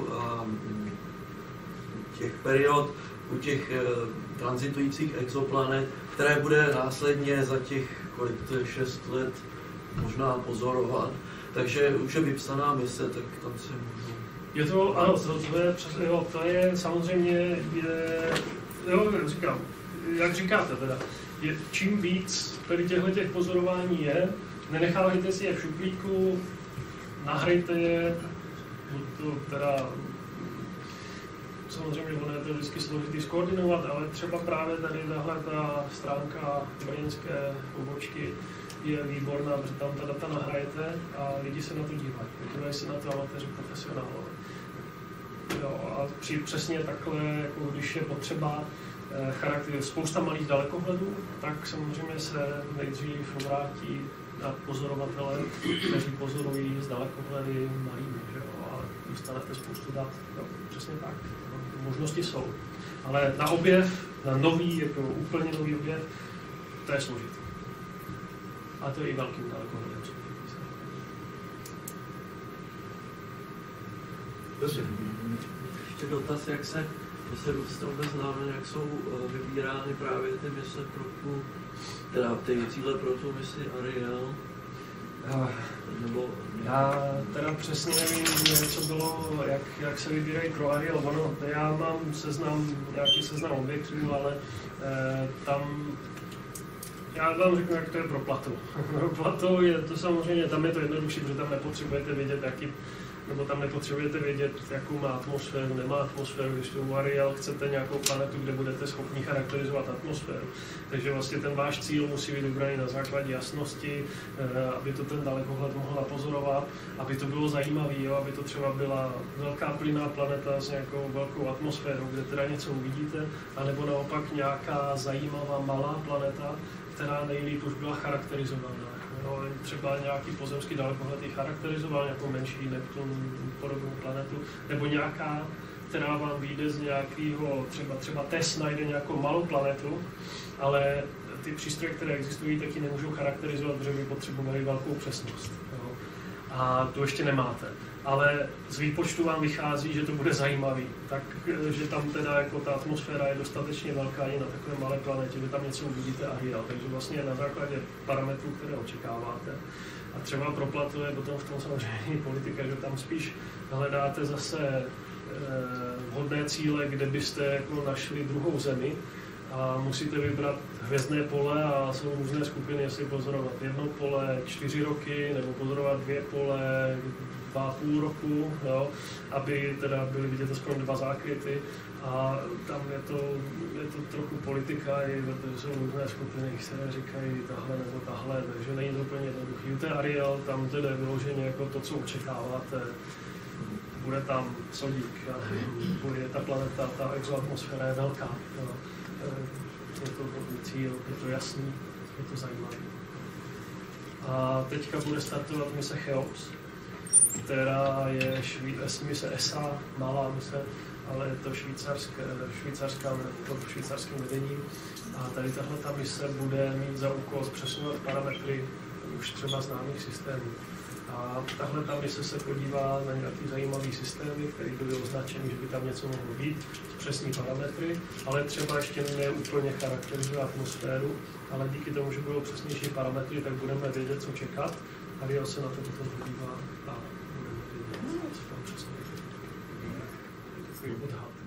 těch period u těch tranzitujících exoplanet, které bude následně za těch, kolik to je, 6 let možná pozorovat. Takže už je vypsaná mise, tak tam se můžu... Je to, ano, to je samozřejmě, říkám, jak říkáte teda, čím víc tady těch pozorování je, nenechávajte si je v šuplíku, nahrajte je, to teda, samozřejmě ono je to vždycky složitý skoordinovat, ale třeba právě tady tahle ta stránka brněnské pobočky je výborná, protože tam ta data nahrajete a lidi se na to dívají. Dívají se na to amatéři profesionálové. Jo, a přesně takhle, jako když je potřeba spousta malých dalekohledů, tak samozřejmě se nejdřív vrátí na pozorovatele, kteří pozorují z dalekohledy malými, že jo, a dostanete spoustu dat. Jo, přesně tak. Možnosti jsou. Ale na objev, na nový, jako úplně nový objev, to je složité. A to je i velkým dalekohledem. Ještě dotaz, jak se vůbec známe, jak jsou vybírány právě ty mise teda ty cíle pro tu misi Ariel? Nebo... Já teda přesně nevím, co bylo, jak se vybírají pro Ariel. Ono, já mám nějaký seznam objektů, ale tam já vám řeknu, jak to je pro Platou. Pro Platou je to samozřejmě, tam je to jednodušší, protože tam nepotřebujete vědět, nebo tam nepotřebujete vědět, jakou má atmosféru, nemá atmosféru, když tu Ariel chcete nějakou planetu, kde budete schopni charakterizovat atmosféru. Takže vlastně ten váš cíl musí být vybraný na základě jasnosti, aby to ten dalekohled mohl napozorovat, aby to bylo zajímavé, aby to třeba byla velká plynná planeta s nějakou velkou atmosférou, kde teda něco uvidíte, anebo naopak nějaká zajímavá malá planeta, která nejlíp už byla charakterizovaná. No, třeba nějaký pozemský dalekohled ji charakterizoval, nějakou menší Neptun podobnou planetu, nebo nějaká, která vám vyjde z nějakého, třeba TESS najde nějakou malou planetu, ale ty přístroje, které existují, taky nemůžou charakterizovat, protože by potřebovali velkou přesnost. Jo. A to ještě nemáte. Ale z výpočtu vám vychází, že to bude zajímavý, takže tam teda jako ta atmosféra je dostatečně velká i na takové malé planetě, že tam něco uvidíte Ariel, takže vlastně na základě parametrů, které očekáváte. A třeba pro Platou je potom v tom samozřejmě politika, že tam spíš hledáte zase vhodné cíle, kde byste jako našli druhou zemi a musíte vybrat hvězdné pole a jsou různé skupiny, jestli pozorovat jedno pole 4 roky, nebo pozorovat 2 pole 2,5 roku, jo, aby teda byly vidět aspoň 2 zákryty. A tam je to trochu politika, protože jsou různé skupiny, které říkají tahle nebo tahle, takže není to úplně jednoduchý. U té Ariel tam teda je vyloženě jako to, co očekáváte. Bude tam sodík, bude ta planeta, ta exoatmosféra je velká. Jo. Je to cíl, je to jasný, je to zajímavé. A teďka bude startovat mise Cheops, která je mise ESA, malá mise, ale je to švýcarským vedením. A tady tahle mise bude mít za úkol přesunovat parametry už třeba známých systémů. A A tahle ta mise se podívá na nějaký zajímavý systémy, které byly označeny, že by tam něco mohlo být, přesní parametry, ale třeba ještě ne úplně charakterizuje atmosféru, ale díky tomu, že budou přesnější parametry, tak budeme vědět, co čekat. Ariel se na to potom podívá a budeme vědět, co tam přesně je. Takový odhad.